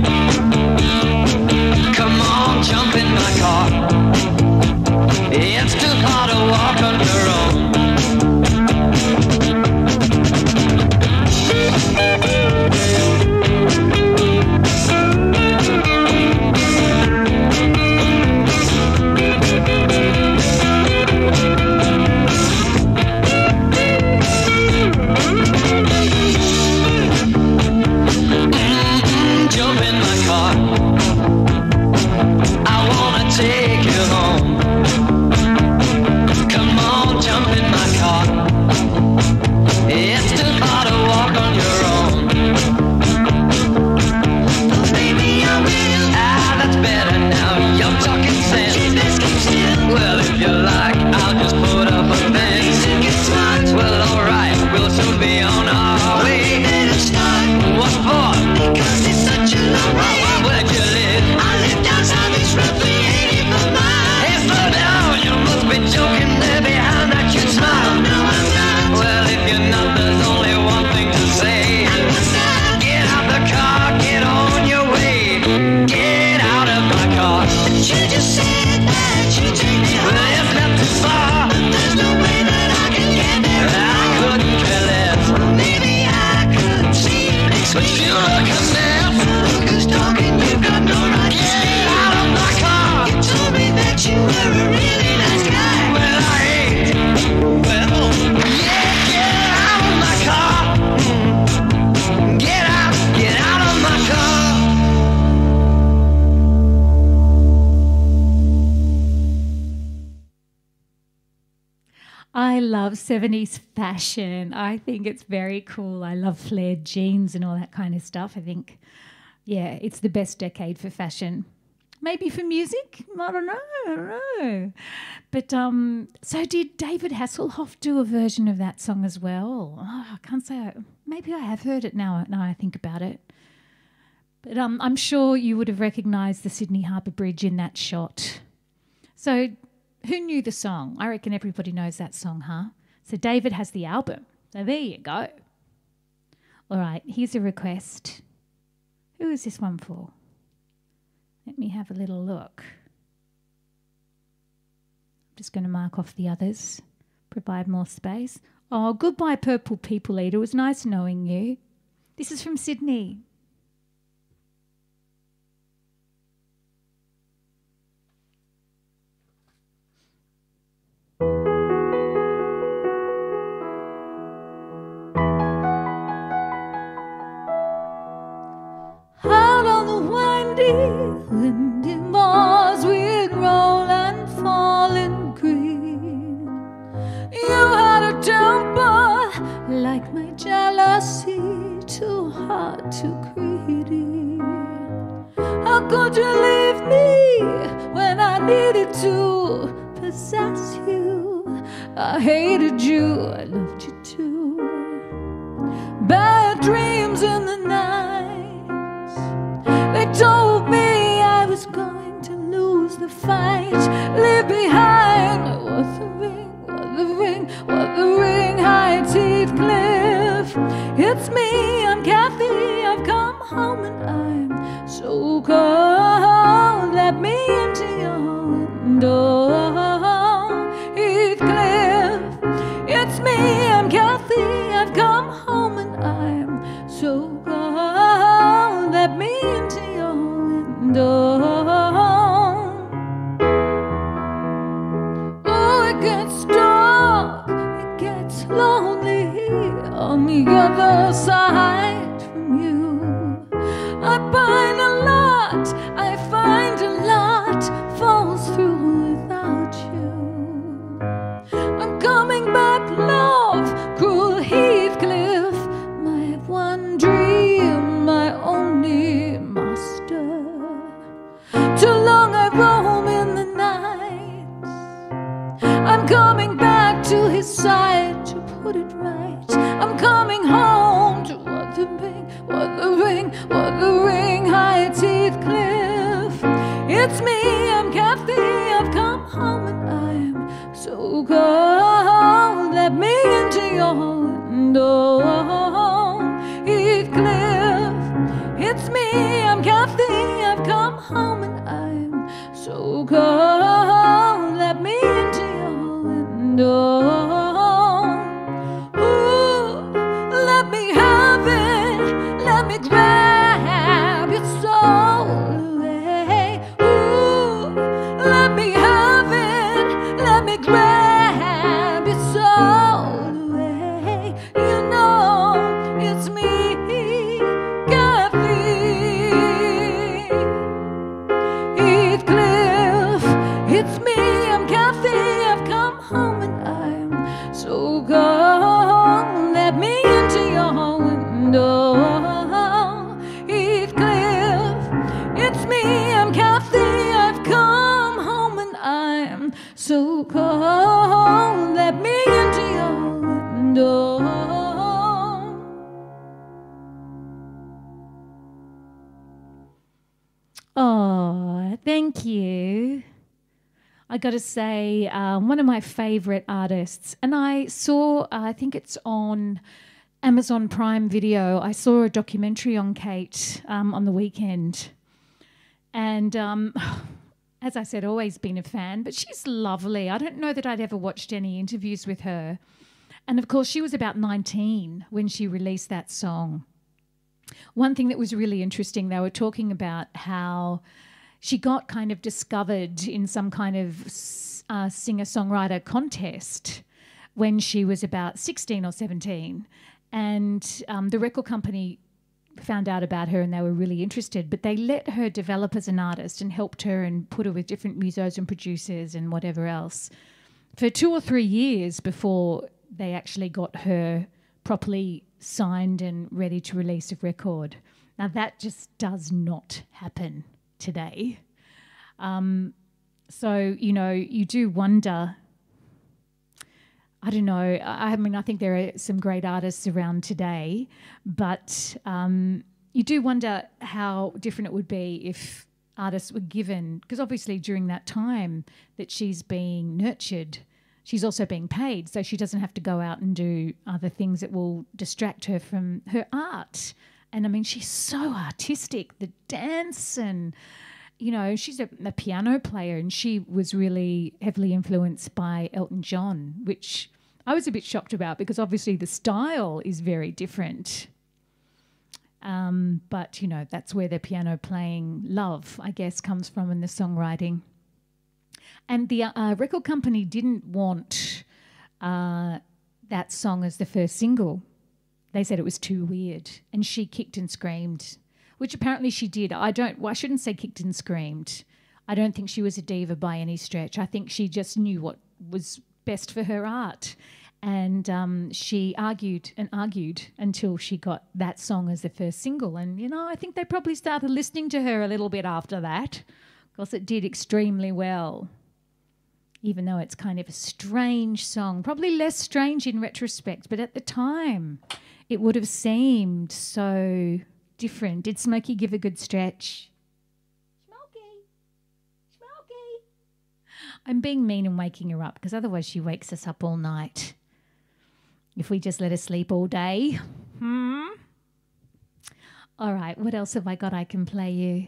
Come on, jump in my car, it's too far to walk on your own. Jump in my car, I wanna take you home. Come on, jump in my car, it's too far to walk on your own. Oh, baby, I will. Ah, that's better now, you're talking sense. You best keep still. Well, if you like, I'll just put up a fence. You get smart. Well, alright, we'll soon be on our way. Better start. What for? Because it's such a long way. Where'd you live? I live down south, it's roughly 84 miles. Hey, slow down, you must be joking. There behind that cute smile. No, I'm not. Well, if you're not, there's only one thing to say. And what's that? Get out the car, get on your way. Get out of my car. But you just said that you take me home. Well, it's not too far, but there's no way that I can get there. I couldn't care less. Well, maybe I could see it. But you look a mess. Look who's talking, you've got no right to speak. Get out of my car. You told me that you were a really nice guy. Well, I ain't. Well, yeah, get out of my car. Get out of my car. I love 70s fashion. I think it's very cool. I love flared jeans and all that kind of stuff. I think, yeah, it's the best decade for fashion. Maybe for music? I don't know. But so did David Hasselhoff do a version of that song as well? Oh, I can't say. Maybe I have heard it now I think about it. But I'm sure you would have recognised the Sydney Harbour Bridge in that shot. So who knew the song? I reckon everybody knows that song, huh? So David has the album. So there you go. All right, here's a request. Who is this one for? Let me have a little look. I'm just going to mark off the others, provide more space. Oh, goodbye, Purple People Eater. It was nice knowing you. This is from Sydney. Out on the windy moors we'd roll and fall in green. You had a temper like my jealousy, too hard, too greedy. How could you leave me when I needed to possess you? I hated you, I loved you too. Bad dreams in the night. They told me I was going to lose the fight. Leave behind what the ring, high teeth cliff. It's me, I'm Kathy, I've come home and I'm so cold. Let me into your window, Heathcliff. It's me, I'm Kathy, I've come home and I'm so cold. Let me into your window. Oh, it gets dark, it gets lonely on the other side from you. I find a lot, I find a lot falls through without you. I'm coming back, love, cruel Heathcliff, my one dream, my only master. Too long I roam in the night. I'm coming back to his side to put it right. I'm coming home to what the ring, high teeth cliff. It's me, I'm Kathy, I've come home and I'm so cold. Let me into your window, Heathcliff. It's me, I'm Kathy, I've come home and I'm so cold. Let me into your window. Ooh, let me have it, let me grab your soul away. Ooh, let me have it, let me grab your soul away. You know it's me, Kathy, Heathcliff. It's me, I'm Kathy, I've come home and I'm so cold. Let me into your window, Heathcliff. It's me, I'm Kathy, I've come home and I'm so cold. Let me into your window. Oh, thank you. I got to say, one of my favourite artists, and I saw, I think it's on Amazon Prime Video, I saw a documentary on Kate on the weekend. And as I said, always been a fan, but she's lovely. I don't know that I'd ever watched any interviews with her. And of course, she was about 19 when she released that song. One thing that was really interesting, they were talking about how she got kind of discovered in some kind of singer-songwriter contest when she was about 16 or 17. And the record company found out about her and they were really interested, but they let her develop as an artist and helped her and put her with different musos and producers and whatever else for 2 or 3 years before they actually got her properly signed and ready to release a record. Now that just does not happen today. So, you know, you do wonder, I don't know, I mean, I think there are some great artists around today, but you do wonder how different it would be if artists were given, because obviously during that time that she's being nurtured, she's also being paid, so she doesn't have to go out and do other things that will distract her from her art. And I mean, she's so artistic, the dance, and, you know, she's a piano player, and she was really heavily influenced by Elton John, which I was a bit shocked about because obviously the style is very different. But, you know, that's where the piano playing love, I guess, comes from in the songwriting. And the record company didn't want that song as the first single. They said it was too weird. And she kicked and screamed, which apparently she did. I shouldn't say kicked and screamed. I don't think she was a diva by any stretch. I think she just knew what was best for her art. And she argued and argued until she got that song as the first single. And, you know, I think they probably started listening to her a little bit after that, because it did extremely well, even though it's kind of a strange song, probably less strange in retrospect, but at the time it would have seemed so different. Did Smokey give a good stretch? Smokey. I'm being mean and waking her up, because otherwise she wakes us up all night if we just let her sleep all day. All right, what else have I got I can play you?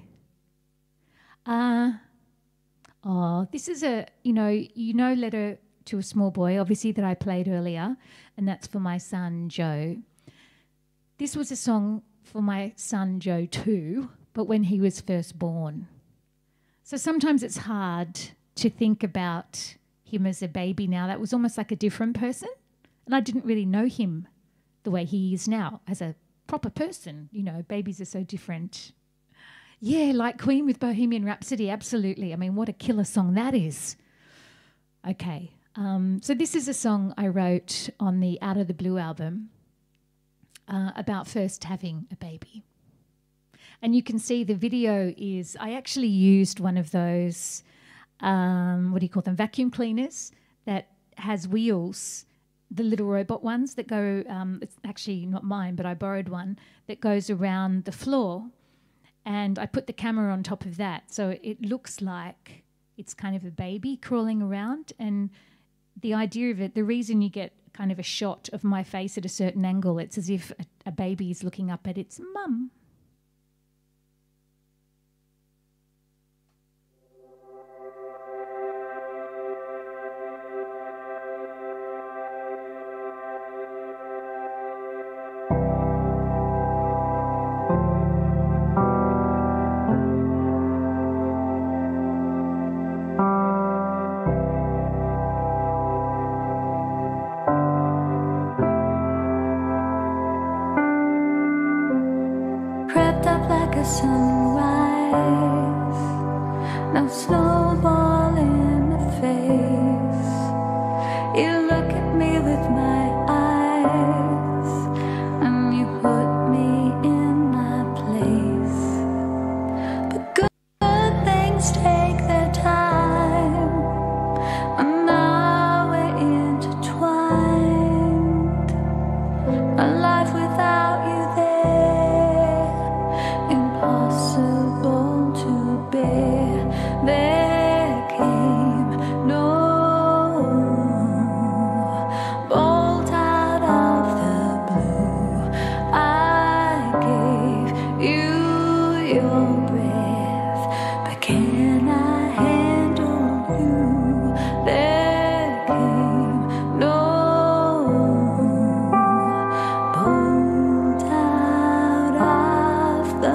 This is a, Letter to a Small Boy, obviously, that I played earlier, and that's for my son, Joe. This was a song for my son, Joe, too, but when he was first born. So sometimes it's hard to think about him as a baby now. That was almost like a different person, and I didn't really know him the way he is now as a proper person. You know, babies are so different. Yeah, like Queen with Bohemian Rhapsody, absolutely. I mean, what a killer song that is. Okay, so this is a song I wrote on the Out of the Blue album about first having a baby. And you can see the video is, I actually used one of those, vacuum cleaners that has wheels, the little robot ones that go, it's actually not mine, but I borrowed one, that goes around the floor. And I put the camera on top of that, so it looks like it's kind of a baby crawling around. And the idea of it, the reason you get kind of a shot of my face at a certain angle, it's as if a baby is looking up at its mum. Sunrise, no snowball in the face. You look at me with my eyes, and you put me in my place. But good things take their time, and now we're intertwined. A life without you there, impossible to bear. There came no bolt out of the blue. I gave you your breath, but can I handle you? There came no bolt out of the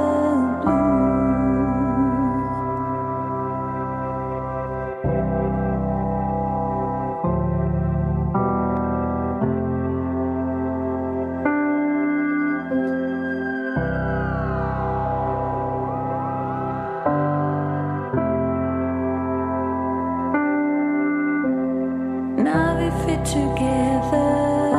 Now we fit together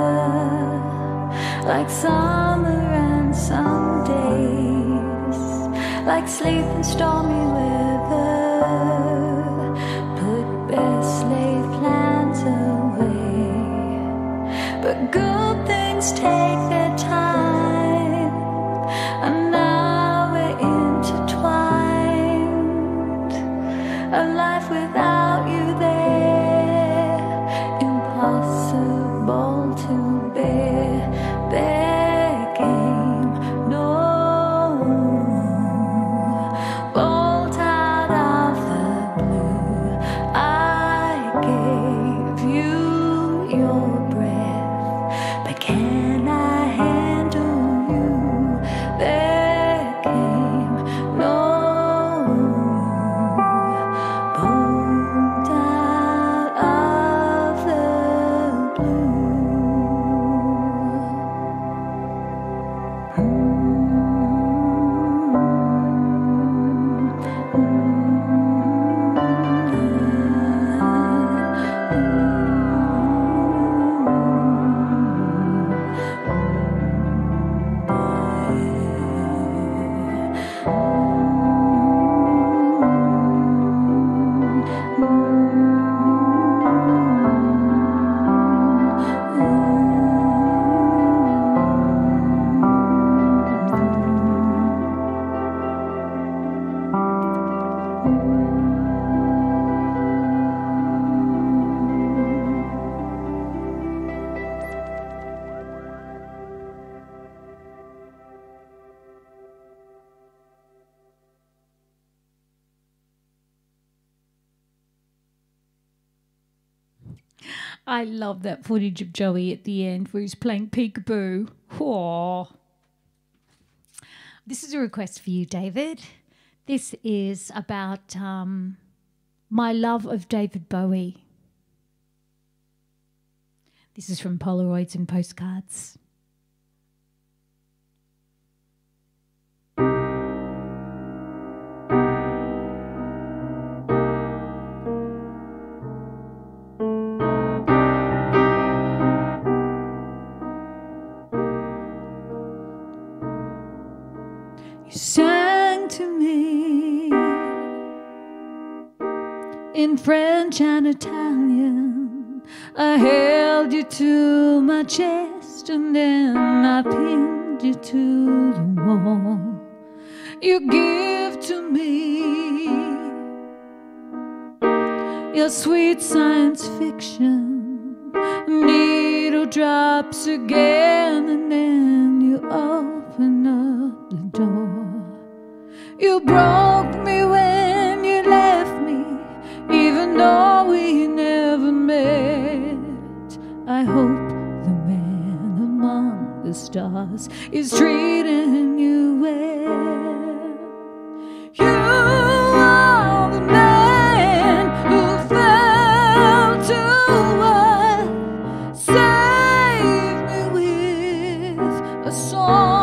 like summer and some days, like sleep in stormy weather. Put best laid plans away, but good things take their time, and now we're intertwined. your breath, but can I handle you? There came no boat out of the I love that footage of Joey at the end where he's playing peekaboo. Aww. This is a request for you, David. This is about my love of David Bowie. This is from Polaroids and Postcards. You sang to me in French and Italian. I held you to my chest and then I pinned you to the wall. You give to me your sweet science fiction. Needle drops again and then you open up the door. You broke me when you left me, even though we never met. I hope the man among the stars is treating you well. You are the man who fell to earth. Save me with a song.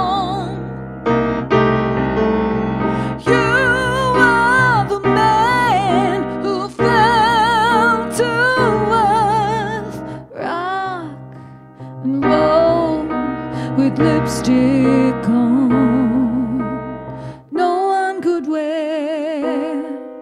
With lipstick on, no one could wear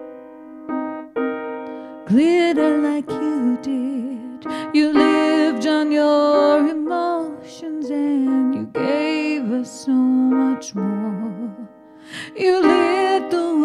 glitter like you did. You lived on your emotions and you gave us so much more. You lit the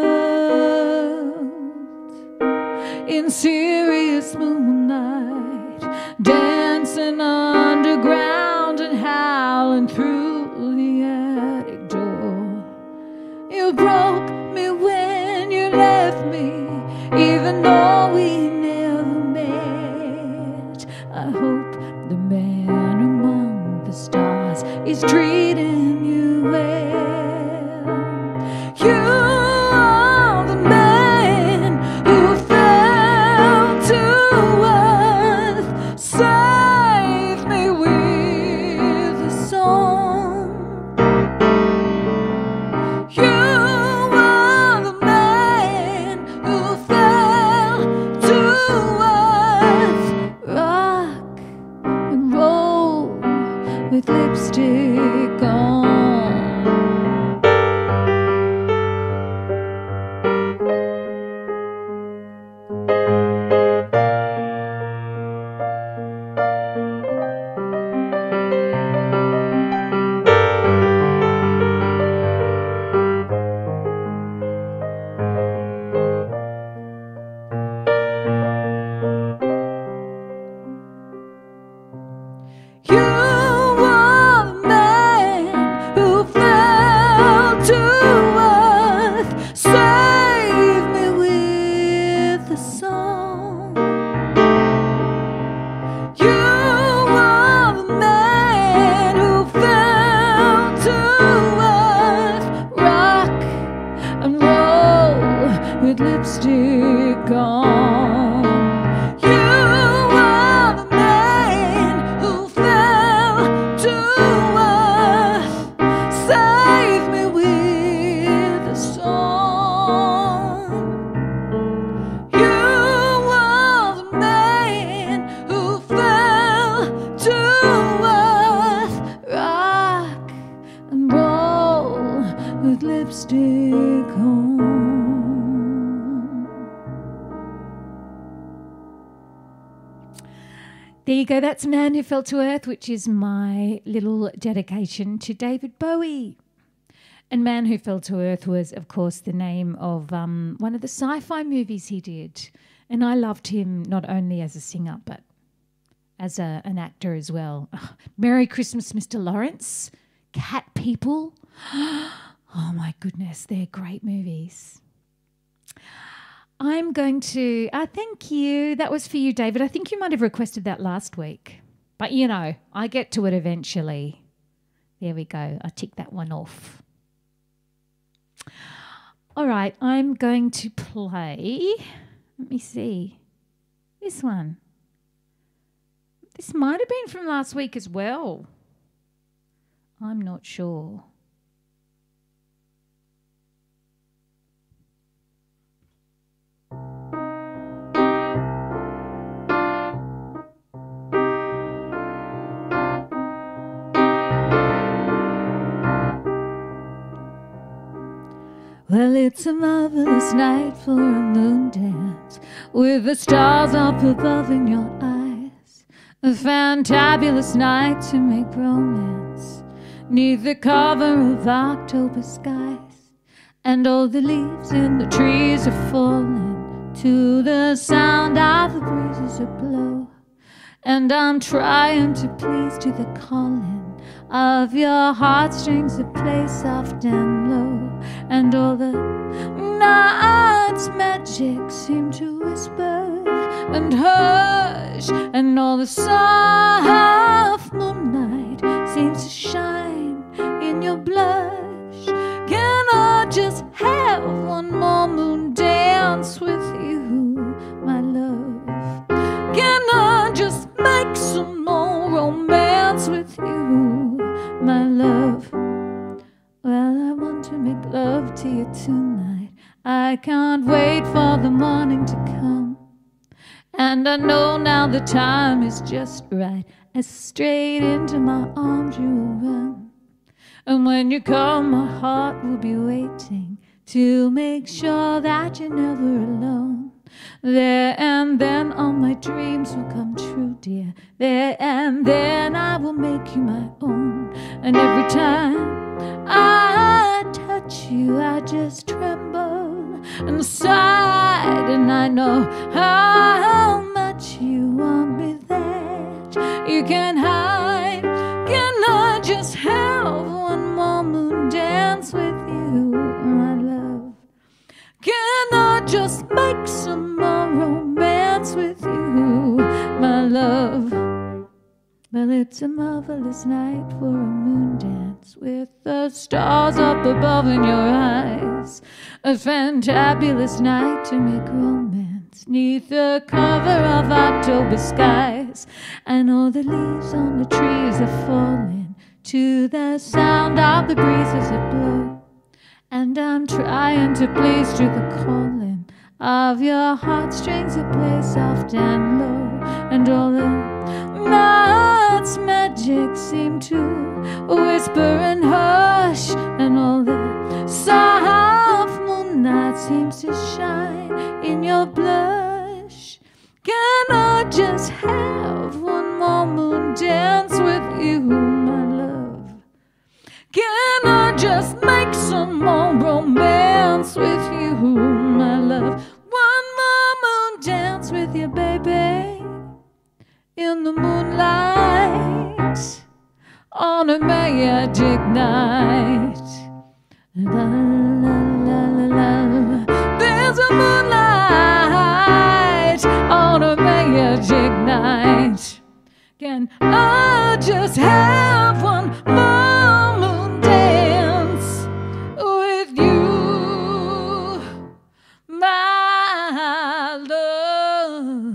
world in serious moonlight, dancing underground and howling through the attic door. You broke me when you left me, even though we never met. I hope the man among the stars is treating you well. You are the man who fell to earth. Save me with a song. You are the man who fell to earth. Rock and roll with lipstick on. You are the man who fell to earth. Save me with a song. You are the man who fell to earth, rock and roll with lipstick on. You are the man who fell to earth. Save me with a song. You are the man who fell to earth, rock and roll with lipstick on. There you go. That's Man Who Fell to Earth, which is my little dedication to David Bowie. And Man Who Fell to Earth was, of course, the name of one of the sci-fi movies he did. And I loved him not only as a singer, but as an actor as well. Oh, Merry Christmas, Mr. Lawrence, Cat People. Oh, my goodness, they're great movies. I'm going to, thank you. That was for you, David. I think you might have requested that last week. But, you know, I get to it eventually. There we go. I tick that one off. All right, I'm going to play, let me see, this one. This might have been from last week as well. I'm not sure. Well, it's a marvelous night for a moon dance, with the stars up above in your eyes. A fantabulous night to make romance, neath the cover of October skies. And all the leaves in the trees are falling to the sound of the breezes that blow. And I'm trying to please to the calling of your heartstrings that play soft and low. And all the night's magic seem to whisper and hush, and all the soft moonlight seems to shine in your blush. Can I just have one more moon dance with you, my love? Can I just make some more romance with you, my love? Well, I want to make love to you tonight. I can't wait for the morning to come. And I know now the time is just right, as straight into my arms you will run. And when you come, my heart will be waiting to make sure that you're never alone. There and then all my dreams will come true, dear. There and then I will make you my own. And every time I touch you, I just tremble and sigh, and I know how much you want me that you can't hide. Can I just have one more moon dance with you, my love? Can I just make some more romance with you, my love? Well, it's a marvelous night for a moon dance, with the stars up above in your eyes. A fantabulous night to make romance, neath the cover of October skies. And all the leaves on the trees are falling to the sound of the breezes that blow. And I'm trying to please to the calling of your heartstrings that play soft and low. And all the night's magic seem to whisper and hush, and all the soft moonlight seems to shine in your blush. Can I just have one more moon dance with you, my love? Can I just make some more romance with you, my love? One more moon dance with you, baby, in the moonlight, on a magic night. La, la, la, la, la. There's a moonlight on a magic night. Can I just have one more moon dance with you, my love?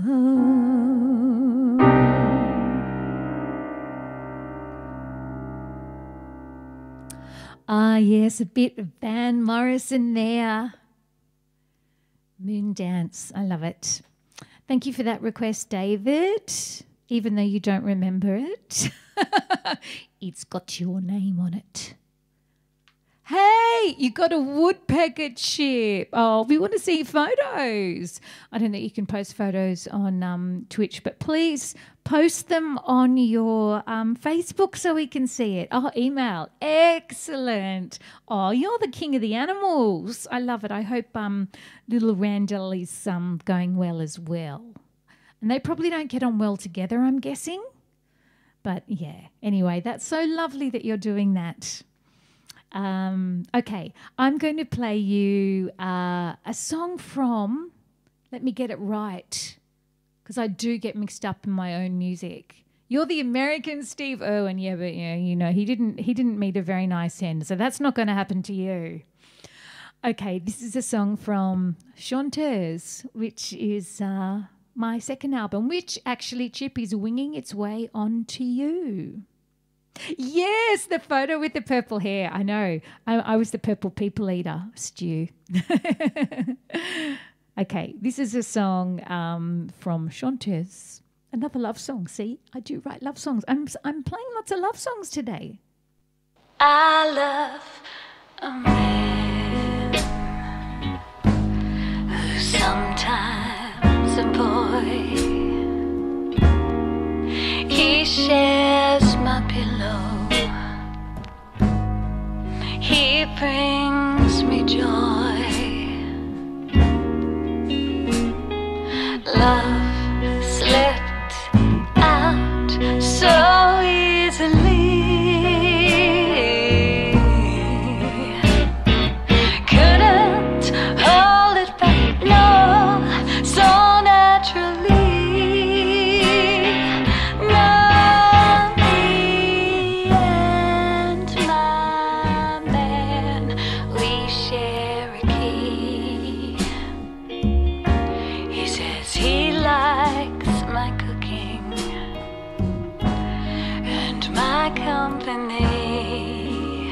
Ah, yes, a bit of Van Morrison there. Moon Dance, I love it. Thank you for that request, David, even though you don't remember it. It's got your name on it. Hey, you got a woodpecker chip. Oh, we want to see photos. I don't think you can post photos on Twitch, but please post them on your Facebook so we can see it. Oh, email. Excellent. Oh, you're the king of the animals. I love it. I hope little Randall is going well as well. And they probably don't get on well together, I'm guessing. But, yeah. Anyway, that's so lovely that you're doing that. Okay, I'm going to play you a song from, let me get it right, because I do get mixed up in my own music. You're the American Steve Irwin, yeah, but yeah, you know, he didn't meet a very nice end, so that's not going to happen to you. Okay, this is a song from Chanteuse, which is my second album, which actually, Chip, is winging its way onto you. Yes, the photo with the purple hair. I know. I was the purple people eater, Stu. Okay, this is a song from Chanteuse. Another love song. See, I do write love songs. I'm playing lots of love songs today. I love a man who's sometimes a boy. He shares my pillow. He brings me joy. Love slipped out so easily. Couldn't hold it back, no, so naturally. Company.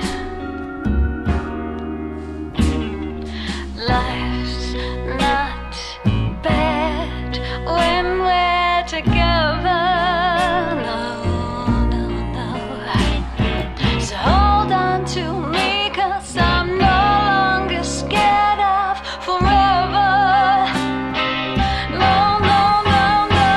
Life's not bad when we're together. No, no, no. So hold on to me, 'cause I'm no longer scared of forever. No, no, no, no.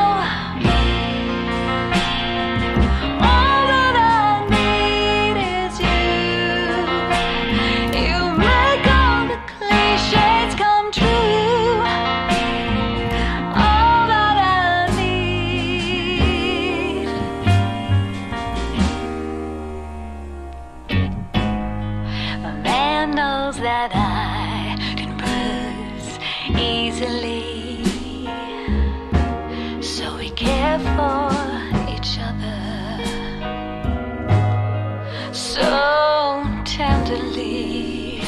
All that I need is you. You make all the cliches come true. All that I need. A man knows that I can bruise easily, so we care for each other so tenderly.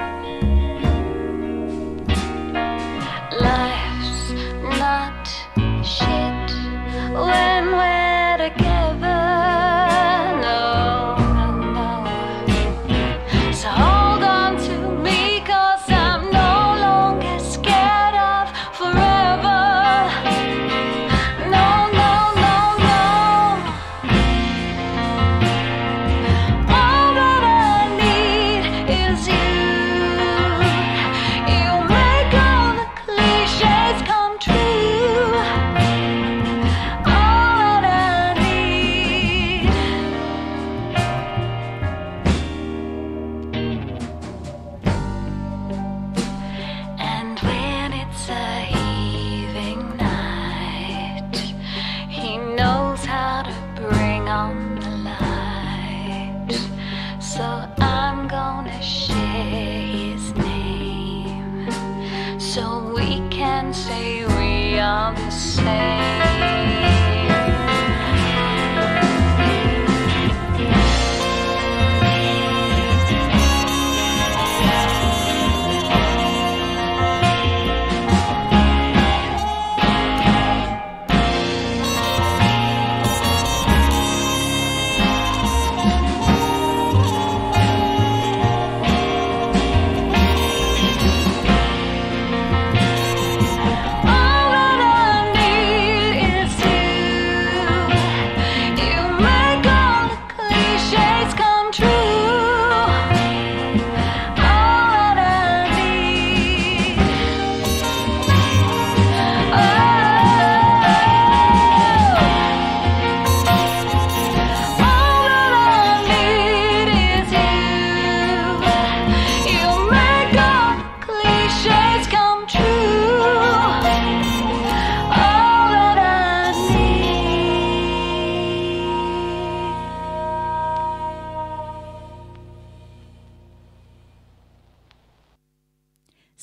Life's not shit when we're together. No, no, no. So hold on to me, 'cause I'm no longer scared of forever. No, no, no, no. All that I need is you. You make all the cliches come true. All that I need.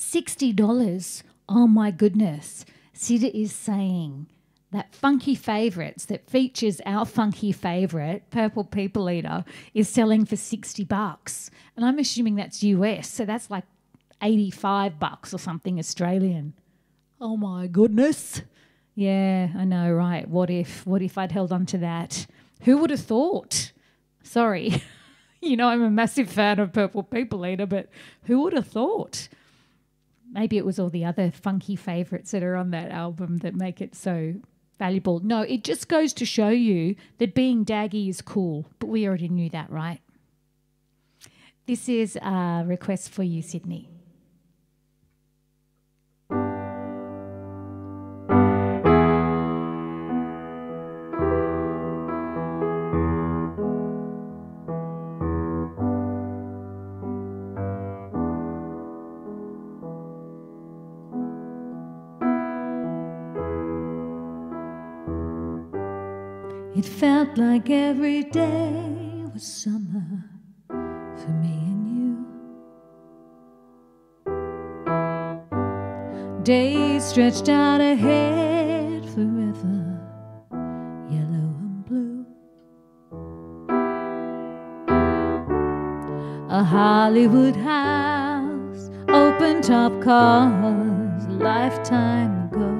$60. Oh my goodness. Sid is saying that Funky Favourites that features our funky favourite, Purple People Eater, is selling for $60. And I'm assuming that's US, so that's like $85 or something Australian. Oh my goodness. Yeah, I know, right. What if I'd held on to that? Who would have thought? Sorry. You know, I'm a massive fan of Purple People Eater, but who would have thought? Maybe it was all the other funky favourites that are on that album that make it so valuable. No, it just goes to show you that being daggy is cool, but we already knew that, right? This is a request for you, Sydney. It felt like every day was summer for me and you. Days stretched out ahead forever, yellow and blue. A Hollywood house, open top cars, a lifetime ago.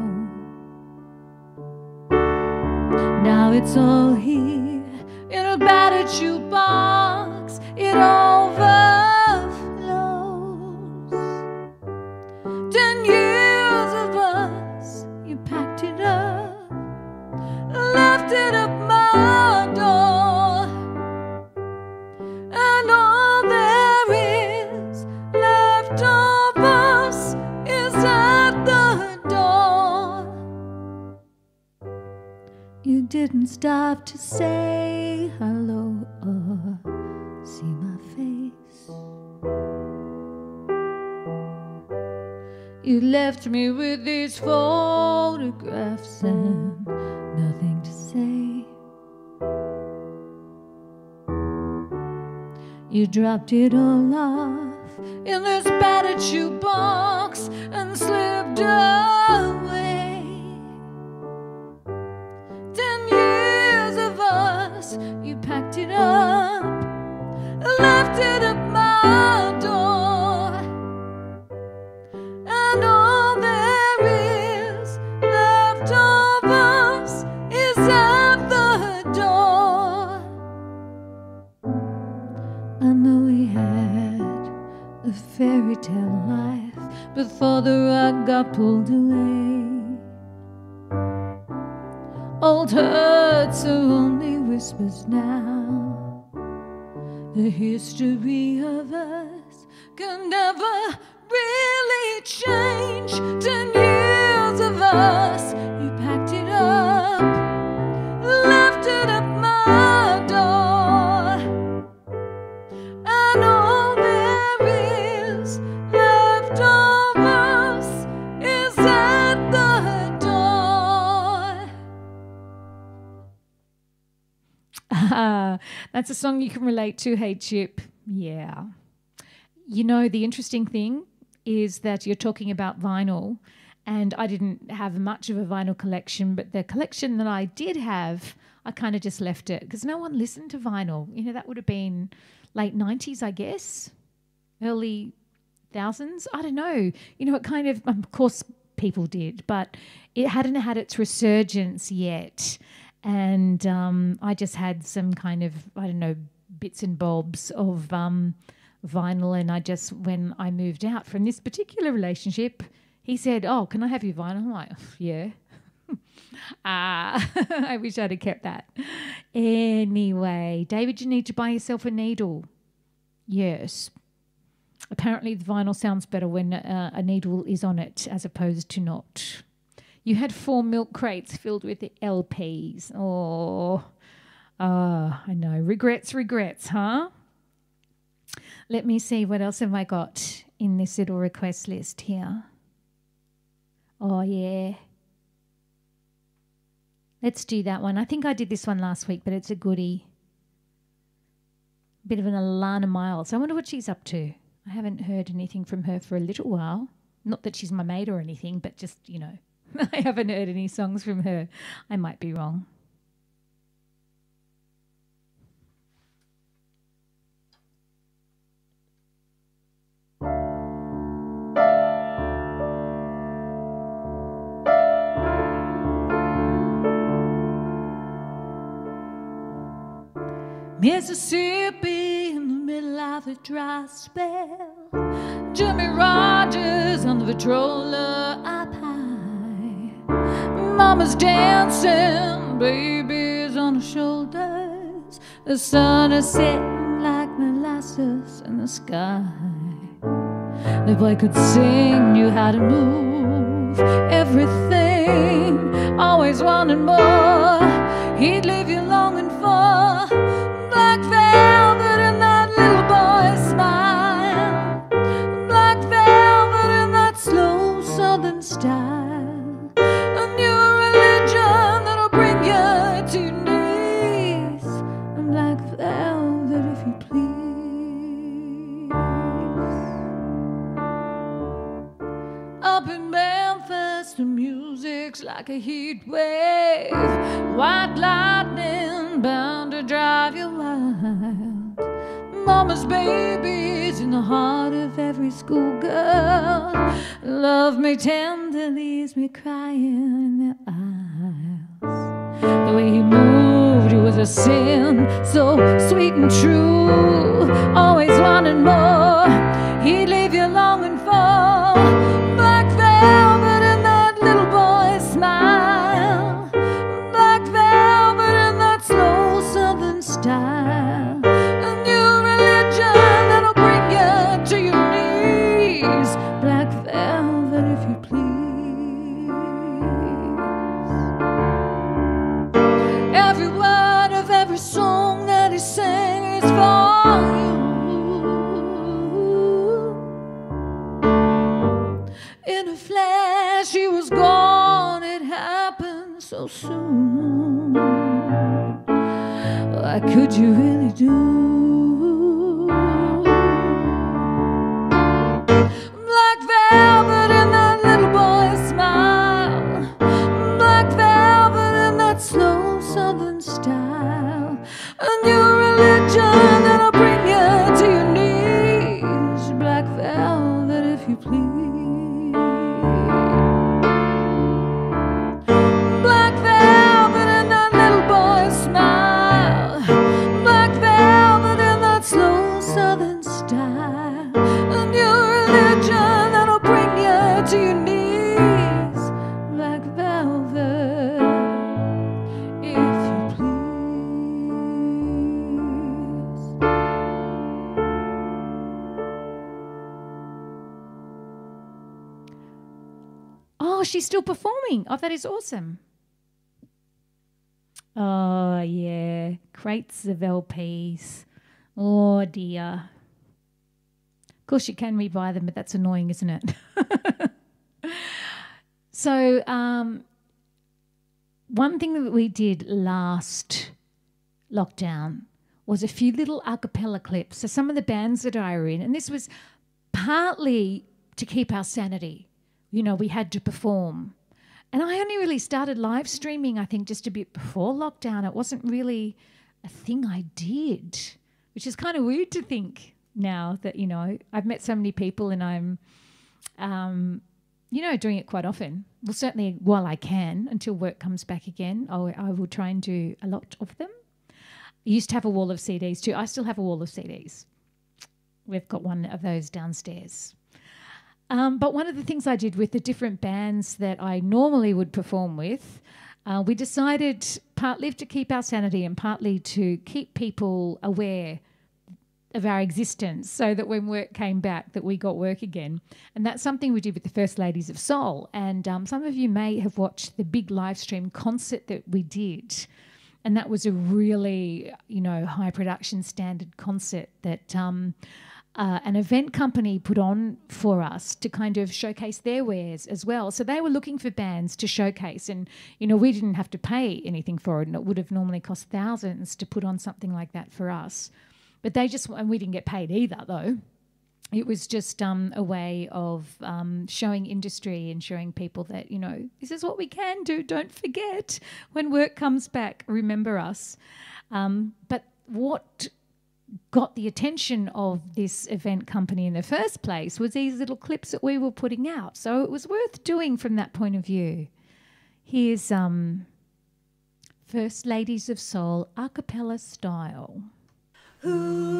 Now it's all here in a battered shoebox. It overflows. 10 years of us, you packed it up, left it at my door, and all there is left of us is at the door. You didn't stop to say hello or see my face. You left me with these photographs and nothing to say. You dropped it all off in this battered shoebox and slipped away. 10 years of us, you packed it up, left it at my door, and all there is left of us is at the door. I know we had a fairy tale life before the rug got pulled away. Old hurts are only whispers now. The history of us can never really change. 10 years of us, you packed it up, left it at my door, and all there is left of us is at the door. That's a song you can relate to, hey Chip. Yeah. You know, the interesting thing is that you're talking about vinyl, and I didn't have much of a vinyl collection, but the collection that I did have, I kind of just left it because no one listened to vinyl. You know, that would have been late 90s, I guess, early thousands. I don't know. You know, it kind of course, people did, but it hadn't had its resurgence yet. And I just had some kind of, I don't know, bits and bobs of vinyl. And I just, when I moved out from this particular relationship, he said, "Oh, can I have your vinyl?" I'm like, "Yeah." I wish I'd have kept that. Anyway, David, you need to buy yourself a needle. Yes. Apparently the vinyl sounds better when a needle is on it as opposed to not. You had 4 milk crates filled with LPs. Oh, I know. Regrets, huh? Let me see. What else have I got in this little request list here? Oh, yeah. Let's do that one. I think I did this one last week, but it's a goodie. Bit of an Alana Miles. I wonder what she's up to. I haven't heard anything from her for a little while. Not that she's my mate or anything, but just, I haven't heard any songs from her. I might be wrong. Mississippi in the middle of a dry spell. Jimmy Rogers on the patroller up high. Mama's dancing, baby's on her shoulders. The sun is setting like molasses in the sky. The boy could sing, knew how to move everything, always wanting more. He'd leave you longing for black velvet in that little boy's smile, black velvet in that slow southern style, a new religion that'll bring you to your knees, and black velvet if you please. Up in Memphis the music's like a heat wave, white lightning bound to drive you wild. Mama's baby's in the heart of every schoolgirl. Love me tender, leaves me crying in the aisles. The way he moved, it was a sin, so sweet and true, always wanting more. He'd leave you longing for black velvet in that little boy's smile, black velvet in that slow southern style, a new religion that'll bring you to your knees, black velvet if you please. Every word of every song that he sang is for you. In a flash he was gone, it happened so soon. What could you really do? Black velvet in that little boy's smile, black velvet in that slow southern style, a new religion that'll bring you to your knees, black velvet if you please. Black velvet in that little boy's smile, black velvet in that slow southern style, a new religion that'll bring you to your knees, black velvet if you please. Oh, she's still performing. Oh, that is awesome. Oh, yeah. Crates of LPs. Oh, dear. Of course, you can rebuy them, but that's annoying, isn't it? So, one thing that we did last lockdown was a few little a cappella clips. So some of the bands that I were in, and this was partly to keep our sanity. We had to perform. And I only really started live streaming, I think, just a bit before lockdown. It wasn't really a thing I did, which is kind of weird to think now that, I've met so many people and I'm, doing it quite often. Well, certainly while I can, until work comes back again, I will try and do a lot of them. I used to have a wall of CDs too. I still have a wall of CDs. We've got one of those downstairs. But one of the things I did with the different bands that I normally would perform with, we decided partly to keep our sanity and partly to keep people aware of our existence so that when work came back that we got work again. And that's something we did with the First Ladies of Soul. And some of you may have watched the big live stream concert that we did. And that was a really, high production standard concert that an event company put on for us to kind of showcase their wares as well. So they were looking for bands to showcase and, we didn't have to pay anything for it and it would have normally cost thousands to put on something like that for us. But and we didn't get paid either though. it was just a way of showing industry and showing people that, you know, this is what we can do. Don't forget, when work comes back, remember us. But what got the attention of this event company in the first place was these little clips that we were putting out. So it was worth doing from that point of view. Here's First Ladies of Soul a cappella style. You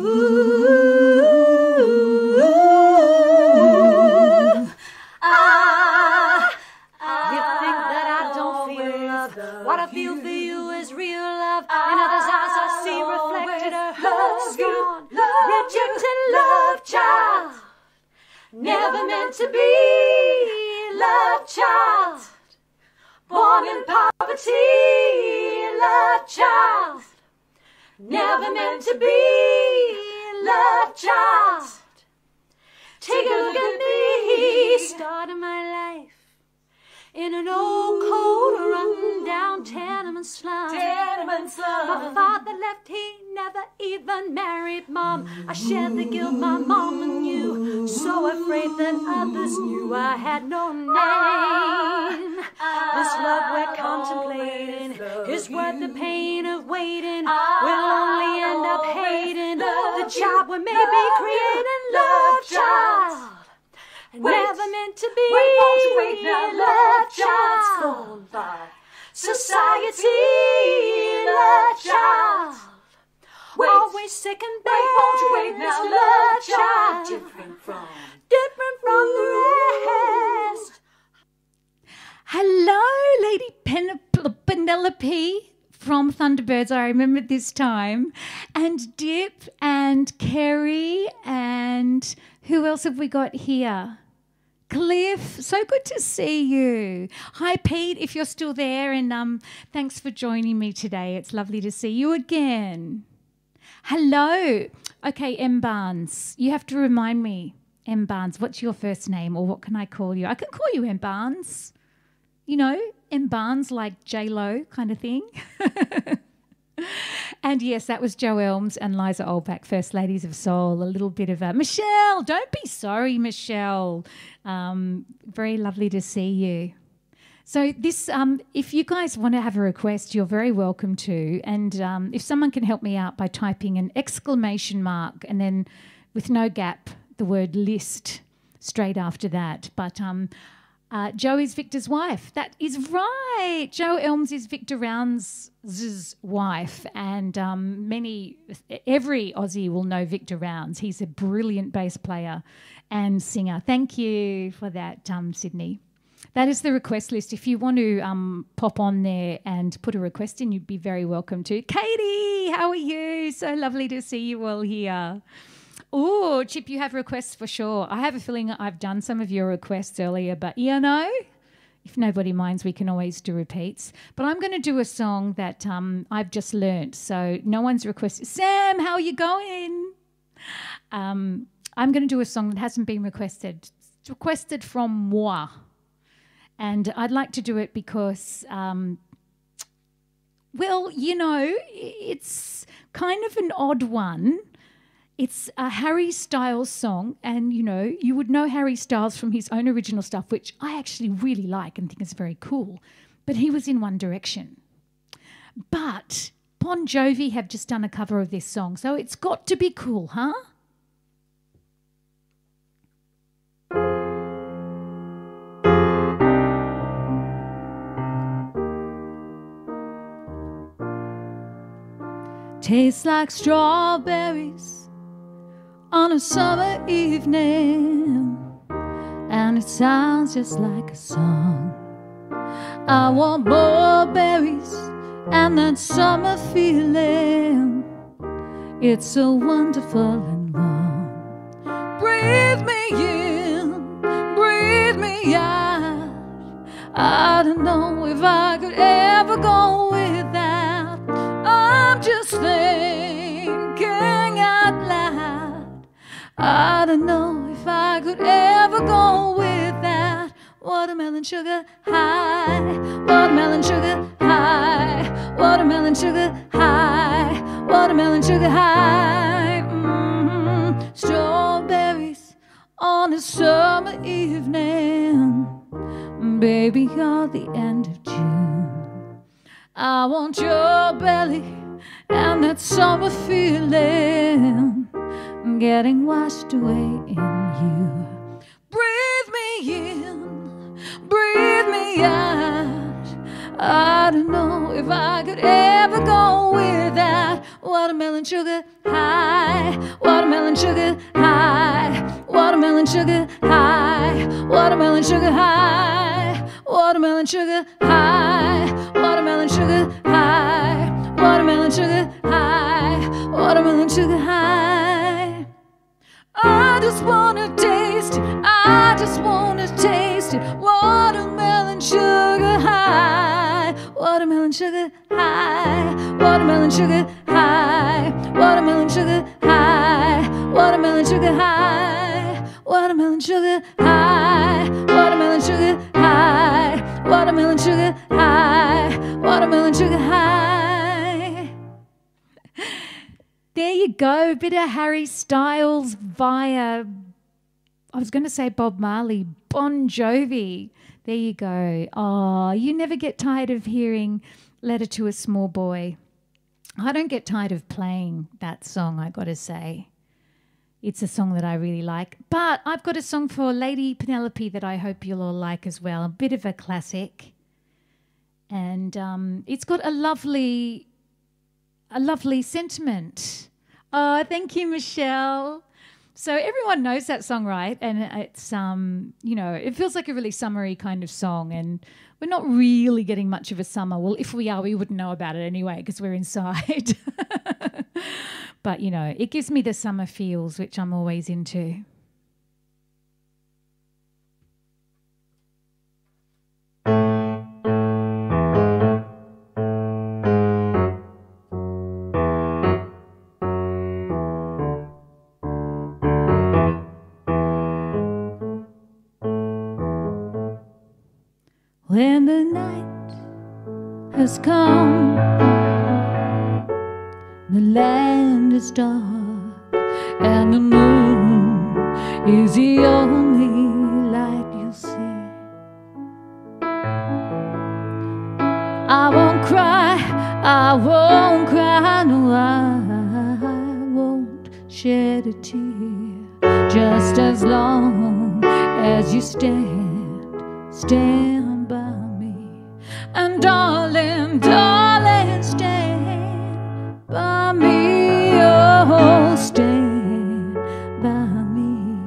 think that I don't feel love? What I feel for you is real love. In others' eyes I see reflected a hurt, scorn, rejected love child. Never meant to be love child. Born in poverty, love child. Never meant to be love child. Take a look at me, starting my life in an old, cold, run-down tenement slum. My father left, he never even married Mom. I shared the guilt my mama knew, so afraid that others knew I had no name. This love we're contemplating is worth the pain of waiting. We'll only end up hating the child we may be creating. Love child. Never meant to be love child. Scorned by society, love child. Always second best, love child. Different from the rest. Hello, Lady Penelope from Thunderbirds. I remember this time. And Dip and Kerry and who else have we got here? Cliff, so good to see you. Hi, Pete, if you're still there, and thanks for joining me today. It's lovely to see you again. Hello. Okay, M. Barnes, you have to remind me, M. Barnes, what's your first name, or what can I call you? I can call you M. Barnes. You know, M. Barnes, like J-Lo kind of thing. And yes, that was Jo Elms and Liza Oldback, First Ladies of Soul. A little bit of a Michelle. Don't be sorry, Michelle. Very lovely to see you. So this, if you guys want to have a request, you're very welcome to. And if someone can help me out by typing an exclamation mark and then with no gap, the word list straight after that. But Jo is Victor's wife. That is right. Jo Elms is Victor Rounds' wife, and every Aussie will know Victor Rounds. He's a brilliant bass player and singer. Thank you for that, Sydney. That is the request list. If you want to pop on there and put a request in, you'd be very welcome to. Katie, how are you? So lovely to see you all here. Oh, Chip, you have requests for sure. I have a feeling I've done some of your requests earlier, but you know, if nobody minds, we can always do repeats. But I'm going to do a song that I've just learnt, so no one's requested. Sam, how are you going? I'm going to do a song that hasn't been requested. It's requested from moi. And I'd like to do it because, well, you know, it's kind of an odd one. It's a Harry Styles song, and, you know, you would know Harry Styles from his own original stuff, which I actually really like and think is very cool. But he was in One Direction. But Bon Jovi have just done a cover of this song, so it's got to be cool, huh? Tastes like strawberries on a summer evening, and it sounds just like a song. I want more berries and that summer feeling. It's so wonderful and warm. Breathe me in, breathe me out. I don't know if I could ever go without. I'm just thinking out loud. I don't know if I could ever go without watermelon sugar high, watermelon sugar high, watermelon sugar high, watermelon sugar high. Strawberries on a summer evening, baby, you're the end of June. I want your belly and that summer feeling getting washed away in you. Breathe me in, breathe me out. I don't know if I could ever go without watermelon sugar high, watermelon sugar high, watermelon sugar high, watermelon sugar high, watermelon sugar high, watermelon sugar high, watermelon sugar high, watermelon sugar high. I just wanna taste it, I just wanna taste it, watermelon sugar high, watermelon sugar high, watermelon sugar high, watermelon sugar high, watermelon sugar high, watermelon sugar high, watermelon sugar high, watermelon sugar high, watermelon sugar high. There you go, bit of Harry Styles via, I was going to say Bob Marley, Bon Jovi. There you go. Oh, you never get tired of hearing Letter to a Small Boy. I don't get tired of playing that song, I got to say. It's a song that I really like. But I've got a song for Lady Penelope that I hope you'll all like as well. A bit of a classic. And it's got a lovely sentiment. Oh, thank you, Michelle. So everyone knows that song, right? And it's, you know, it feels like a really summery kind of song, and we're not really getting much of a summer. Well, if we are, we wouldn't know about it anyway because we're inside. But, you know, it gives me the summer feels, which I'm always into. When the night has come, the land is dark, and the moon is the only light you'll see. I won't cry, no, I won't shed a tear, just as long as you stand by me. And darling, darling, stand by me, oh, stand by me,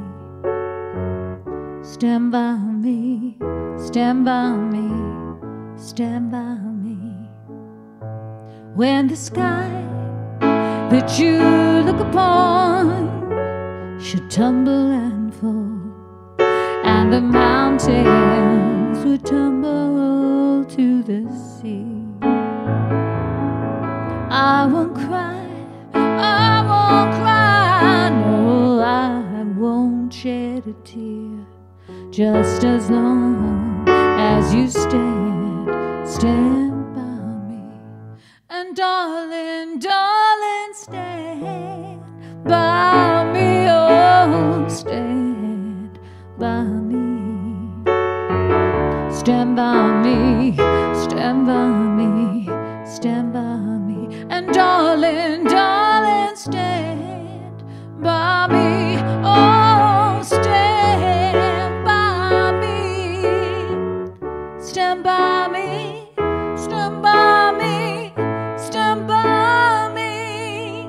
stand by me, stand by me, stand by me. When the sky that you look upon should tumble and fall, and the mountains would tumble to the sea, I won't cry, no, I won't shed a tear, just as long as you stand by me. And darling, darling, stand by me, oh, stand by me, stand by me, stand by me, stand by me. And darling, darling, stand by me, oh, stand by me, stand by me, stand by me, stand by me.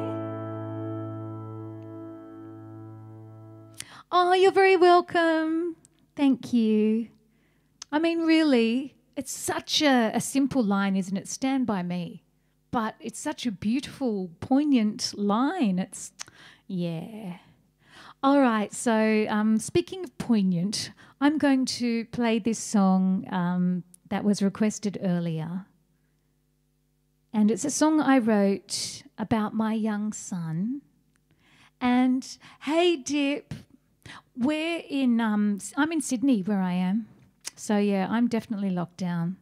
Oh, you're very welcome. Thank you. I mean, really, it's such a simple line, isn't it? Stand by me. But it's such a beautiful, poignant line. It's, yeah. All right, so speaking of poignant, I'm going to play this song that was requested earlier. And it's a song I wrote about my young son. And hey, Dip, we're in, I'm in Sydney where I am. So, yeah, I'm definitely locked down,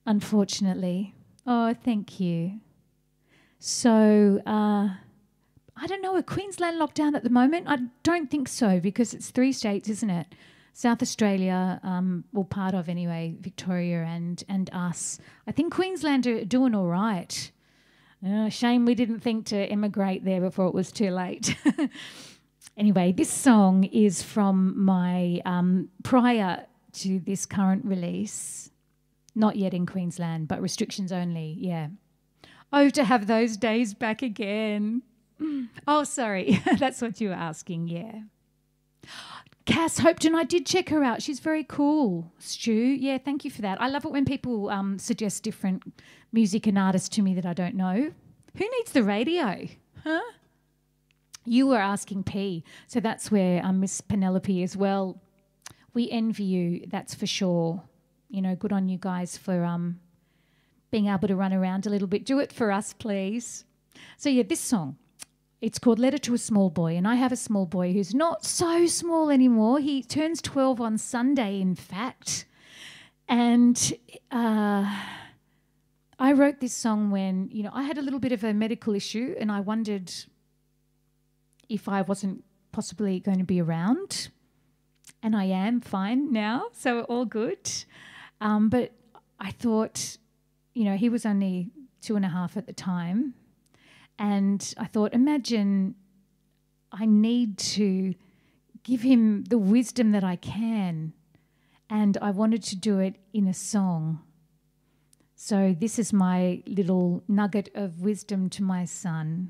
unfortunately. Oh, thank you. So I don't know, are Queensland locked down at the moment? I don't think so, because it's 3 states, isn't it? South Australia, well, part of anyway, Victoria and us. I think Queensland are doing all right. Shame we didn't think to emigrate there before it was too late. Anyway, this song is from my prior to this current release. Not yet in Queensland, but restrictions only, yeah. Oh, to have those days back again. Oh, sorry. That's what you were asking, yeah. Cass Hopeton, I did check her out. She's very cool, Stu. Yeah, thank you for that. I love it when people suggest different music and artists to me that I don't know. Who needs the radio? Huh? You were asking P, so that's where Miss Penelope as well. We envy you, that's for sure. You know, good on you guys for being able to run around a little bit. Do it for us, please. So, yeah, this song. It's called Letter to a Small Boy, and I have a small boy who's not so small anymore. He turns 12 on Sunday, in fact. And I wrote this song when, you know, I had a little bit of a medical issue and I wondered if I wasn't possibly going to be around. And I am fine now, so all good. But I thought, you know, he was only 2.5 at the time. And I thought, imagine I need to give him the wisdom that I can. And I wanted to do it in a song. So this is my little nugget of wisdom to my son.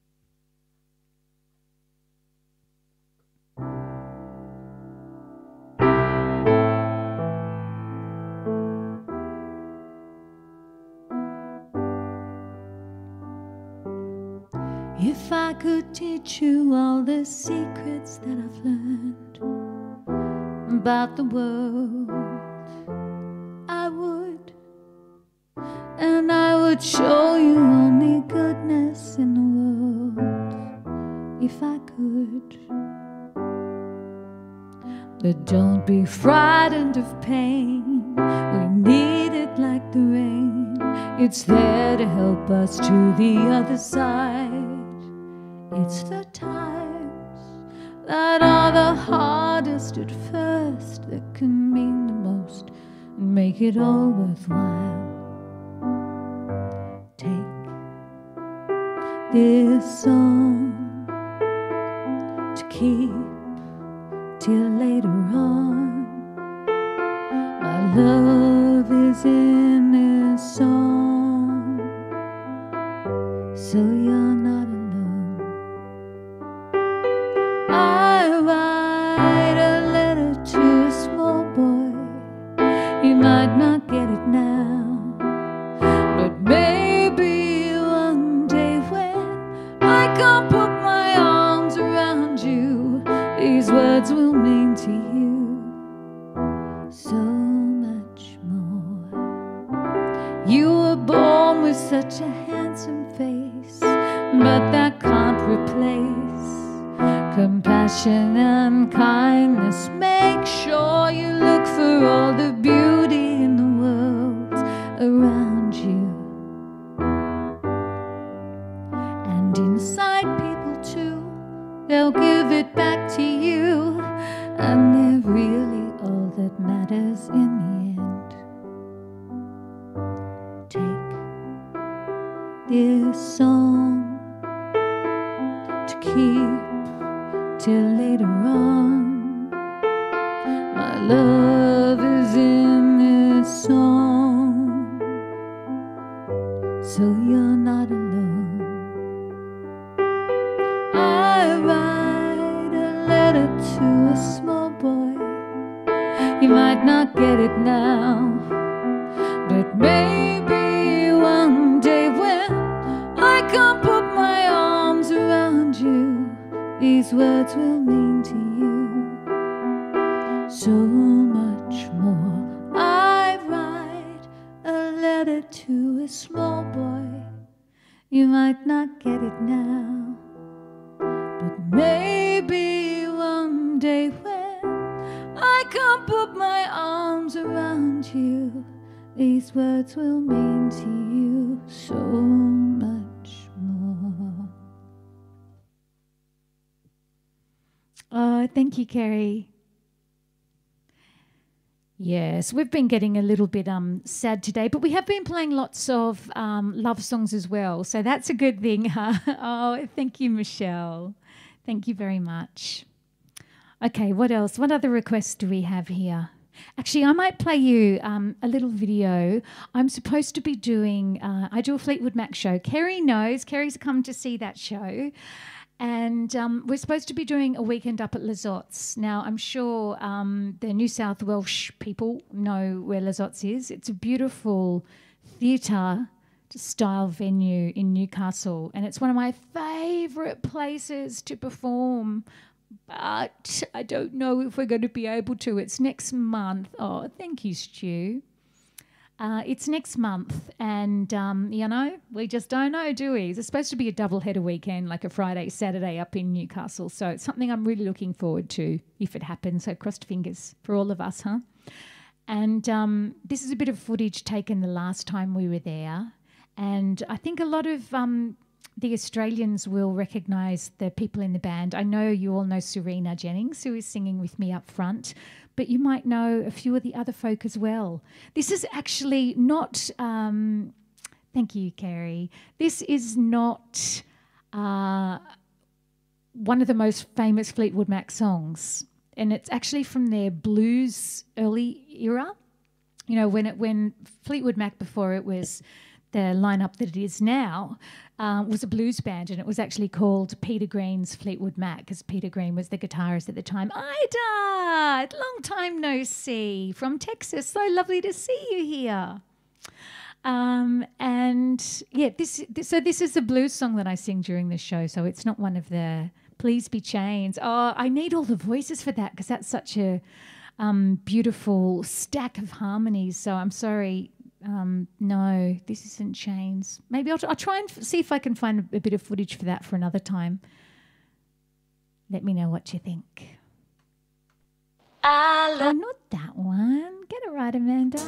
If I could teach you all the secrets that I've learned about the world, I would. And I would show you only goodness in the world, if I could. But don't be frightened of pain. We need it like the rain. It's there to help us to the other side. It's the times that are the hardest at first that can mean the most and make it all worthwhile. Take this song to keep till later on. My love is in this song, so you're not alone. I write a letter to a small boy. He might not get it now, but maybe one day when I can't put my arms around you, these words will mean to you so much more. You were born with such a handsome face, but that can't replace compassion and kindness. Make sure you look for all the beauty in the world around you, and inside people too. They'll give it back to you, and they're really all that matters in the end. Take this song to keep till later on. My love is in this song, so you're not alone. I write a letter to a small boy. You might not get it now, but maybe one day when I can't put my arms around you, these words will mean to you so much more. I write a letter to a small boy. You might not get it now, but maybe one day when I can't put my arms around you, these words will mean to you so much more. Thank you, Kerry. Yes, we've been getting a little bit sad today, but we have been playing lots of love songs as well. So that's a good thing, huh? Oh, thank you, Michelle. Thank you very much. Okay, what else? What other requests do we have here? Actually, I might play you a little video. I'm supposed to be doing, I do a Fleetwood Mac show. Kerry knows, Kerry's come to see that show. And we're supposed to be doing a weekend up at Lizottes. Now, I'm sure the New South Welsh people know where Lizottes is. It's a beautiful theatre style venue in Newcastle, and it's one of my favourite places to perform. But I don't know if we're going to be able to. It's next month. Oh, thank you, Stu. It's next month, and, you know, we just don't know, do we? It's supposed to be a double-header weekend, like a Friday, Saturday up in Newcastle. So it's something I'm really looking forward to if it happens. So crossed fingers for all of us, huh? And this is a bit of footage taken the last time we were there. And I think a lot of the Australians will recognise the people in the band. I know you all know Serena Jennings, who is singing with me up front, but you might know a few of the other folk as well. This is actually not... thank you, Kerry. This is not one of the most famous Fleetwood Mac songs, and it's actually from their blues early era. You know, when Fleetwood Mac, before it was the lineup that it is now, was a blues band, and it was actually called Peter Green's Fleetwood Mac, because Peter Green was the guitarist at the time. Ida, long time no see, from Texas. So lovely to see you here. And yeah, this is a blues song that I sing during the show, so it's not one of the Please Be Chains. Oh, I need all the voices for that, because that's such a beautiful stack of harmonies. So I'm sorry. No, this isn't Chains. Maybe I'll try and see if I can find a bit of footage for that for another time. Let me know what you think. Oh, not that one. Get it right, Amanda.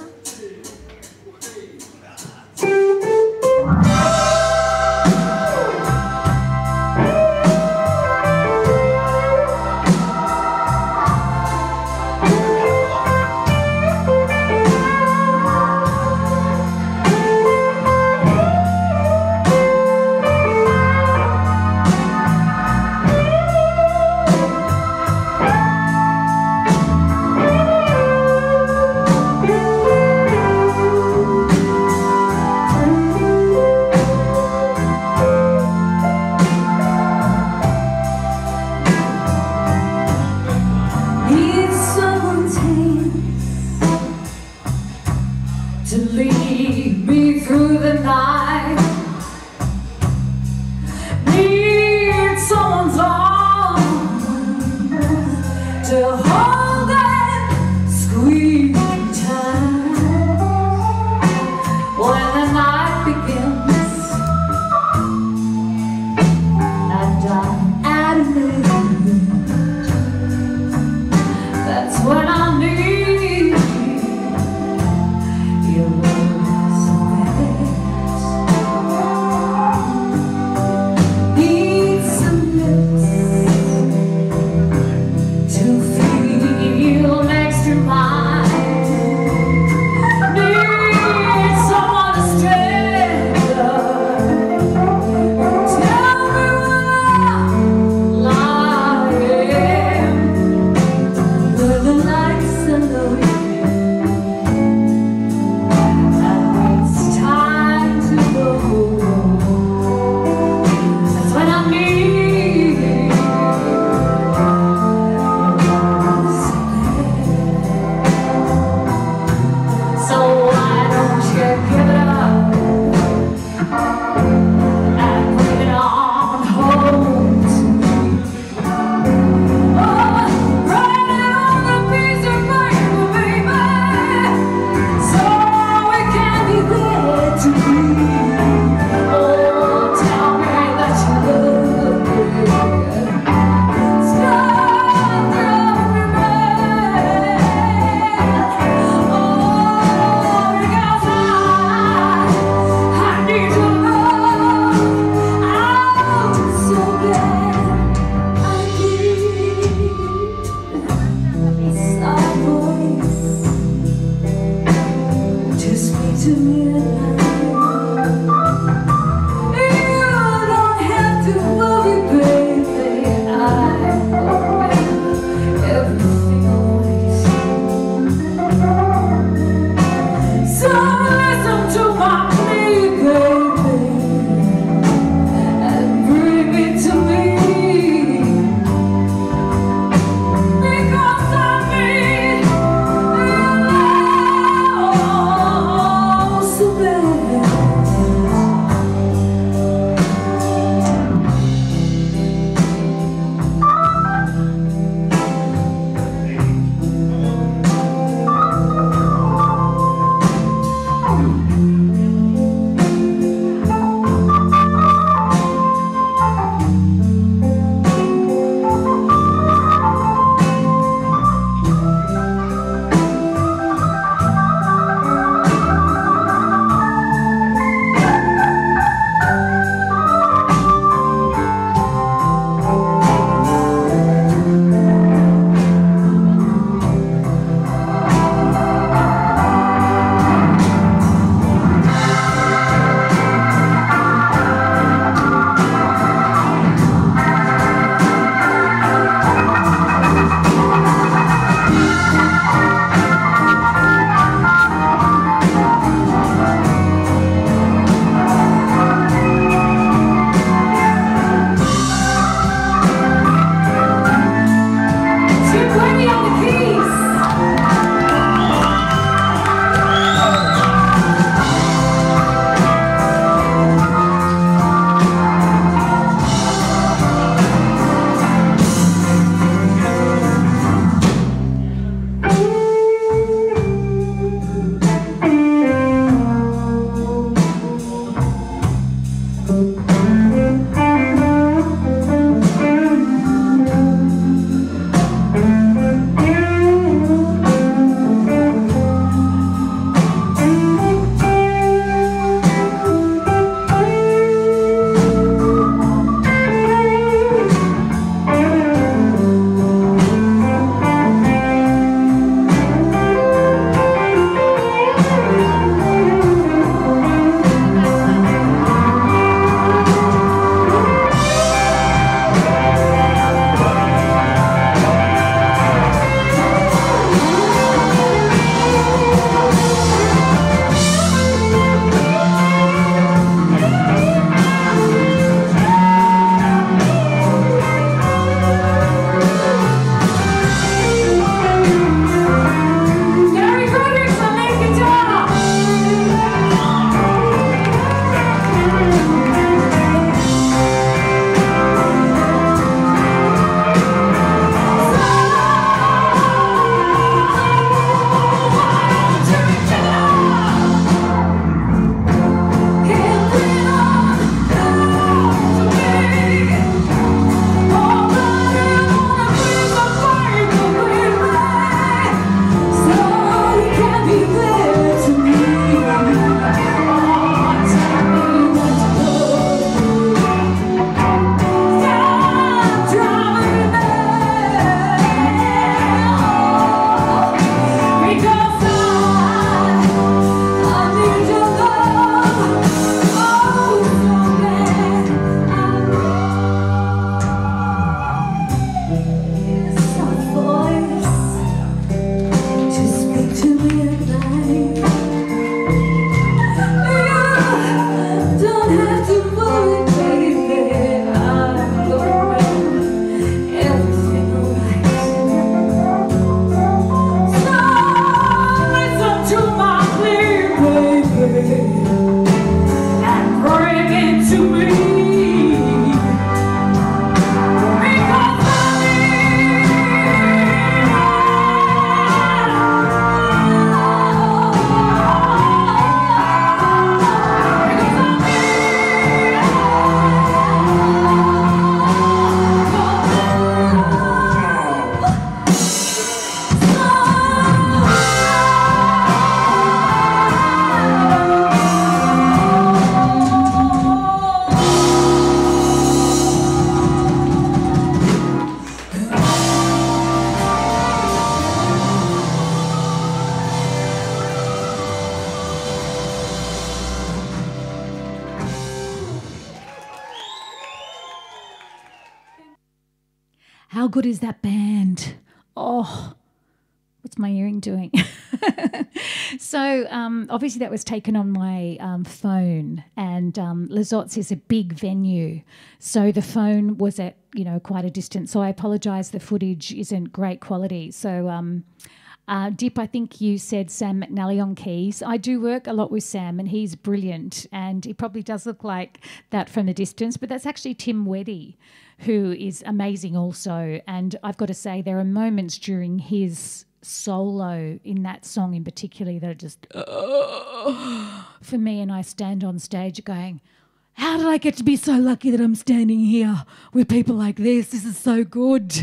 How good is that band? Oh, what's my earring doing? So obviously that was taken on my phone, and Lizottes is a big venue, so the phone was at quite a distance. So I apologise, the footage isn't great quality. So Dip, I think you said Sam McNally on keys. I do work a lot with Sam, and he's brilliant, and he probably does look like that from a distance, but that's actually Tim Weddy, who is amazing also. And I've got to say, there are moments during his solo in that song in particular that are just for me, and I stand on stage going, how did I get to be so lucky that I'm standing here with people like this? This is so good.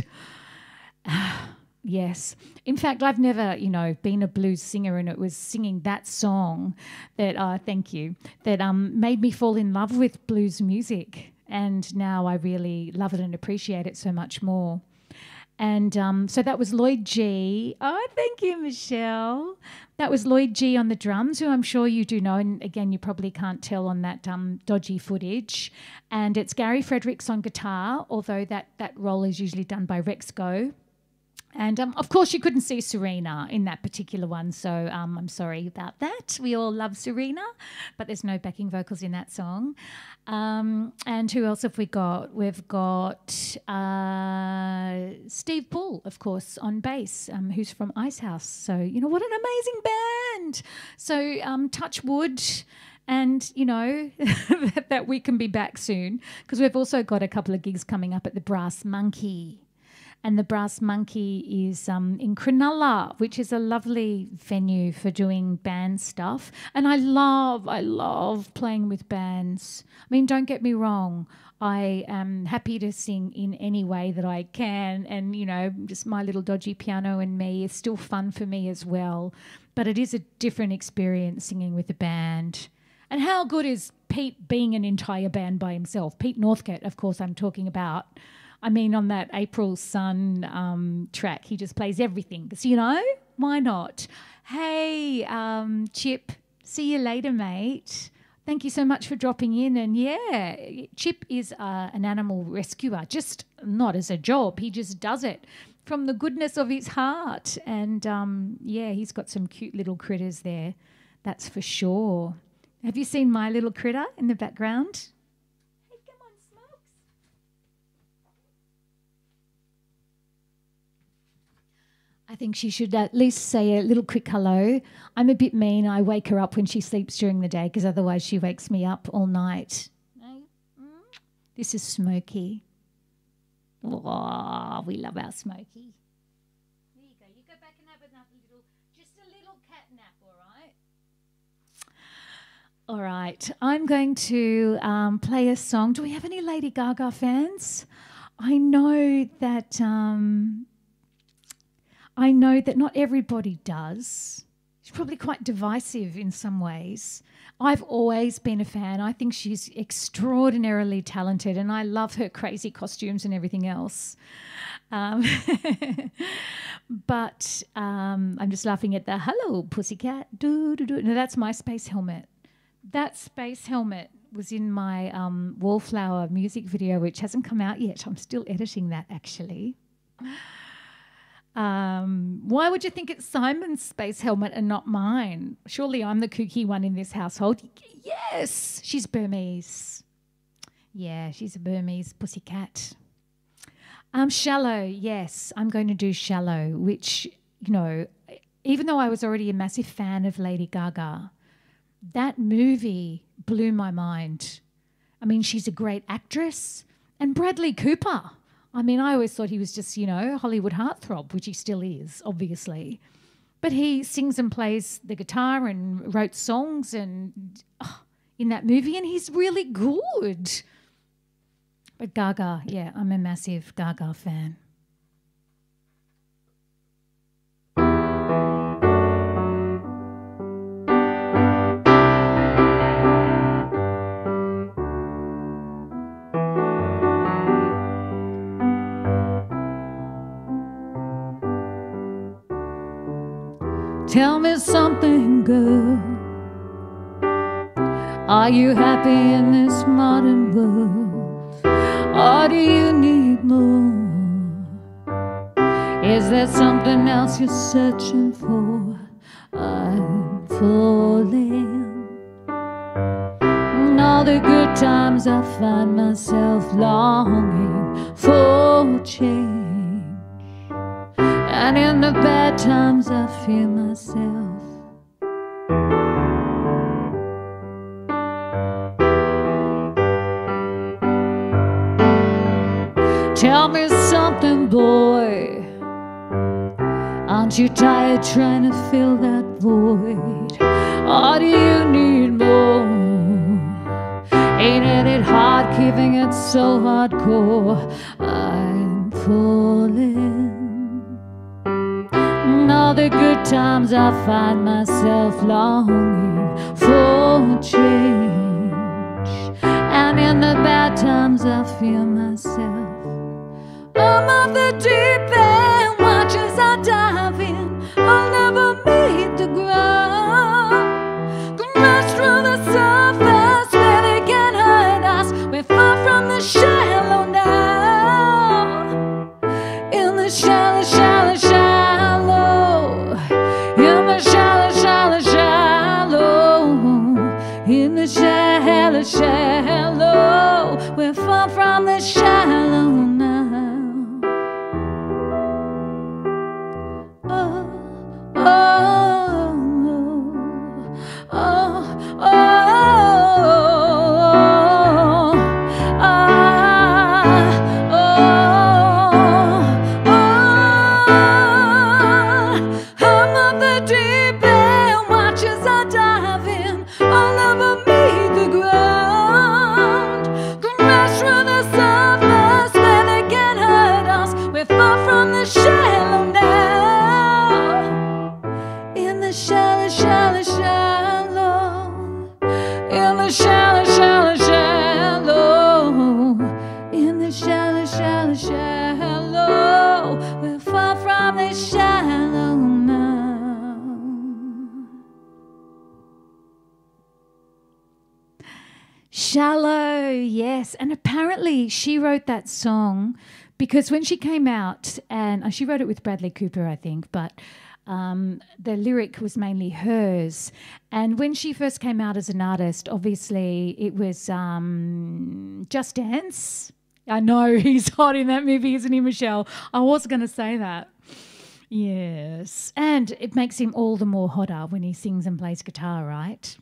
Yes. In fact, I've never, been a blues singer, and it was singing that song that, thank you, that made me fall in love with blues music. And now I really love it and appreciate it so much more. And so that was Lloyd G. Oh, thank you, Michelle. That was Lloyd G on the drums, who I'm sure you do know. And again, you probably can't tell on that dodgy footage. And it's Gary Fredericks on guitar, although that role is usually done by Rex Go. And, of course, you couldn't see Serena in that particular one, so I'm sorry about that. We all love Serena, but there's no backing vocals in that song. And who else have we got? We've got Steve Bull, of course, on bass, who's from Icehouse. So, what an amazing band. So touch wood. And, that we can be back soon, because we've also got a couple of gigs coming up at the Brass Monkey. And the Brass Monkey is in Cronulla, which is a lovely venue for doing band stuff. And I love playing with bands. I mean, don't get me wrong. I am happy to sing in any way that I can. And, just my little dodgy piano and me is still fun for me as well. But it is a different experience singing with a band. And how good is Pete being an entire band by himself? Pete Northcote, of course, I'm talking about. I mean, on that April Sun track, he just plays everything. So, why not? Hey, Chip, see you later, mate. Thank you so much for dropping in. And, yeah, Chip is an animal rescuer, just not as a job. He just does it from the goodness of his heart. And, yeah, he's got some cute little critters there, that's for sure. Have you seen my little critter in the background? I think she should at least say a little quick hello. I'm a bit mean. I wake her up when she sleeps during the day, because otherwise she wakes me up all night. This is Smokey. Oh, we love our Smokey. There you go. You go back and have just a little cat nap, all right? All right. I'm going to play a song. Do we have any Lady Gaga fans? I know that not everybody does. She's probably quite divisive in some ways. I've always been a fan. I think she's extraordinarily talented, and I love her crazy costumes and everything else. But I'm just laughing at the hello, pussycat. No, that's my space helmet. That space helmet was in my Wallflower music video, which hasn't come out yet. I'm still editing that, actually. Why would you think it's Simon's space helmet and not mine? Surely I'm the kooky one in this household. Yes, she's Burmese. Yeah, she's a Burmese pussycat. Shallow, yes, I'm going to do Shallow, which, even though I was already a massive fan of Lady Gaga, that movie blew my mind. I mean, she's a great actress. And Bradley Cooper. I mean, I always thought he was just, Hollywood heartthrob, which he still is, obviously. But he sings and plays the guitar and wrote songs in that movie, and he's really good. But Gaga, yeah, I'm a massive Gaga fan. Tell me something, girl. Are you happy in this modern world? Or do you need more? Is there something else you're searching for? I'm falling. In all the good times I find myself longing for change, and in the bad times I fear myself. Tell me something, boy. Aren't you tired trying to fill that void? Or do you need more? Ain't it hard keeping it so hardcore? I'm falling. In all the good times I find myself longing for change, and in the bad times I feel myself. I'm off the deep end, watch as I dive in. I'll never meet the ground. Crash through the surface where they can hurt us. We're far from the shallow now. In the shallow, shallow, shallow. In the shallow, shallow, shallow. In the shallow, shallow. We're far from the shallow now. Shallow, yes. And apparently she wrote that song because when she came out, and she wrote it with Bradley Cooper, I think, but the lyric was mainly hers. And when she first came out as an artist, obviously it was Just Dance. I know he's hot in that movie, isn't he, Michelle? I was going to say that. Yes. And it makes him all the more hotter when he sings and plays guitar, right?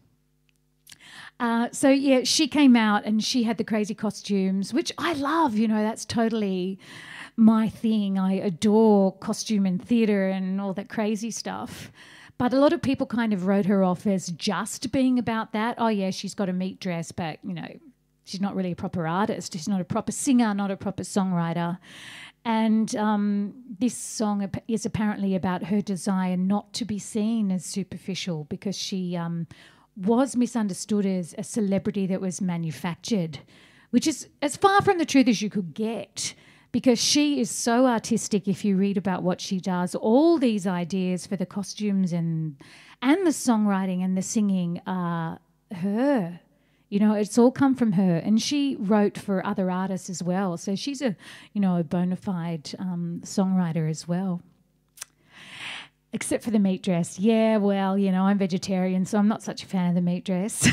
So, yeah, she came out and she had the crazy costumes, which I love, you know, that's totally my thing. I adore costume and theatre and all that crazy stuff. But a lot of people kind of wrote her off as just being about that. Oh, yeah, she's got a meat dress, but, you know, she's not really a proper artist. She's not a proper singer, not a proper songwriter. And this song is apparently about her desire not to be seen as superficial because she was misunderstood as a celebrity that was manufactured, which is as far from the truth as you could get, because she is so artistic. If you read about what she does, all these ideas for the costumes and the songwriting and the singing are her. You know, it's all come from her, and she wrote for other artists as well. So she's a bona fide songwriter as well. Except for the meat dress. Yeah, well, you know, I'm vegetarian, so I'm not such a fan of the meat dress.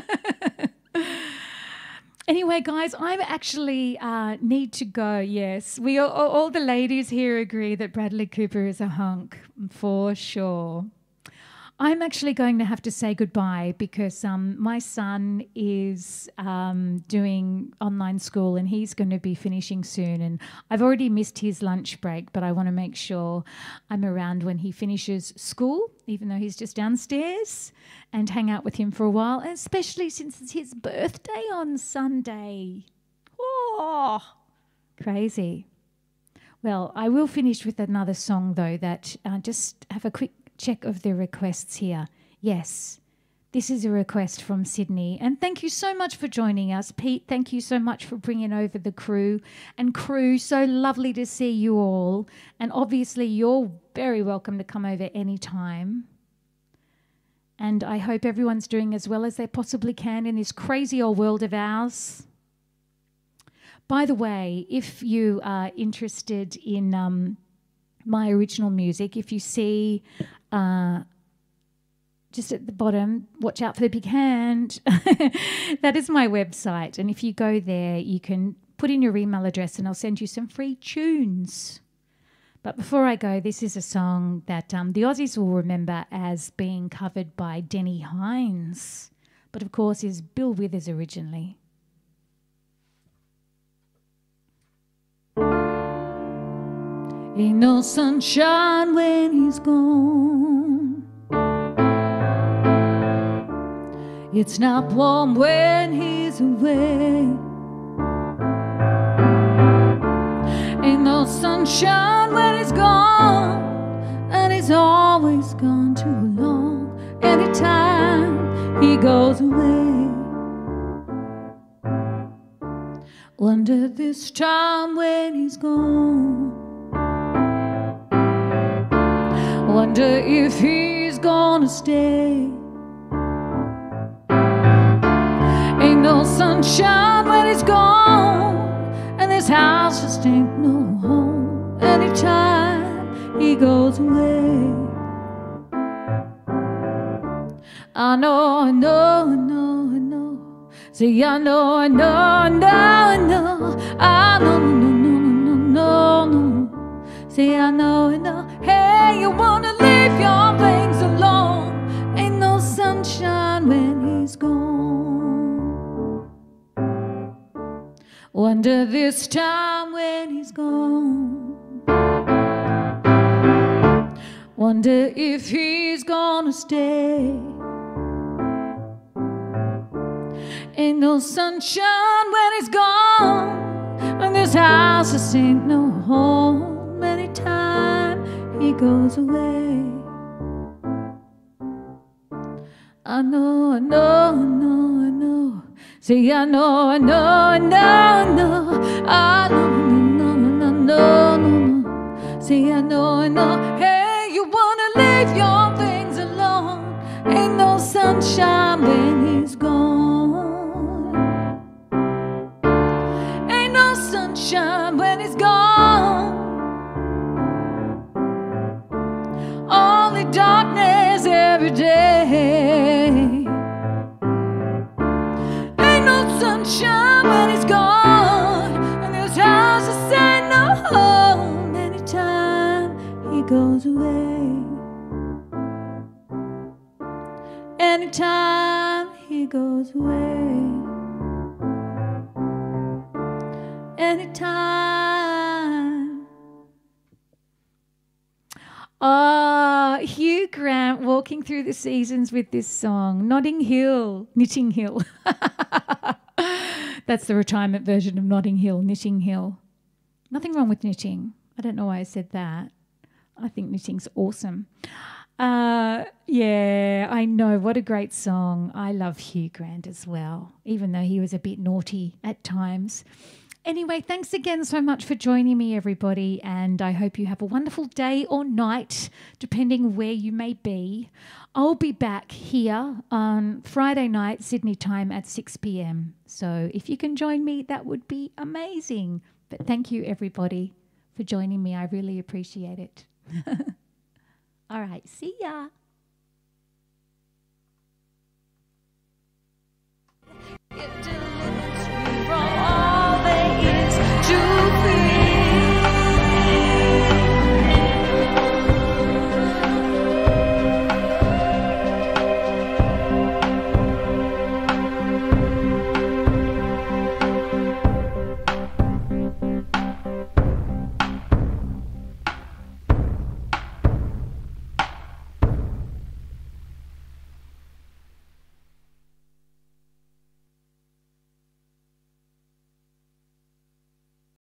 Anyway, guys, I actually need to go, yes. We all the ladies here agree that Bradley Cooper is a hunk, for sure. I'm actually going to have to say goodbye because my son is doing online school and he's going to be finishing soon, and I've already missed his lunch break, but I want to make sure I'm around when he finishes school, even though he's just downstairs, and hang out with him for a while, especially since it's his birthday on Sunday. Oh, crazy. Well, I will finish with another song, though, that just have a quick check of the requests here. Yes, this is a request from Sydney. And thank you so much for joining us. Pete, thank you so much for bringing over the crew. And crew, so lovely to see you all. And obviously you're very welcome to come over anytime. And I hope everyone's doing as well as they possibly can in this crazy old world of ours. By the way, if you are interested in my original music. If you see just at the bottom, watch out for the big hand. That is my website. And if you go there, you can put in your email address and I'll send you some free tunes. But before I go, this is a song that the Aussies will remember as being covered by Denny Hines, but of course is Bill Withers originally. Ain't no sunshine when he's gone. It's not warm when he's away. Ain't no sunshine when he's gone, and he's always gone too long. Anytime he goes away, wonder this time when he's gone, wonder if he's gonna stay. Ain't no sunshine when he's gone, and this house just ain't no home. Anytime he goes away, I know, I know, I know, I know. See, I know, I know, I know, I know. I know, no, no, no, no, no, no. See, I know, I know. Hey, you wanna leave your things alone. Ain't no sunshine when he's gone. Wonder this time when he's gone, wonder if he's gonna stay. Ain't no sunshine when he's gone, and this house just ain't no home. Anytime he goes away, I know, I know, I know, I know. See, I know, I know, I know, I know. I know, no, no, no, no, no, no. See, I know, I know. Hey, you wanna leave your things alone. Ain't no sunshine when he's gone. Ain't no sunshine when he's gone. Only darkness every day. Sunshine when he's gone, and this house just ain't no home. Anytime he goes away, anytime he goes away, anytime. Hugh Grant walking through the seasons with this song, Notting Hill, Knitting Hill. That's the retirement version of Notting Hill, Knitting Hill. Nothing wrong with knitting. I don't know why I said that. I think knitting's awesome. Yeah, I know. What a great song. I love Hugh Grant as well, even though he was a bit naughty at times. Anyway, thanks again so much for joining me, everybody, and I hope you have a wonderful day or night, depending where you may be. I'll be back here on Friday night, Sydney time at 6 p.m. So if you can join me, that would be amazing. But thank you, everybody, for joining me. I really appreciate it. All right, see ya. It delivers me from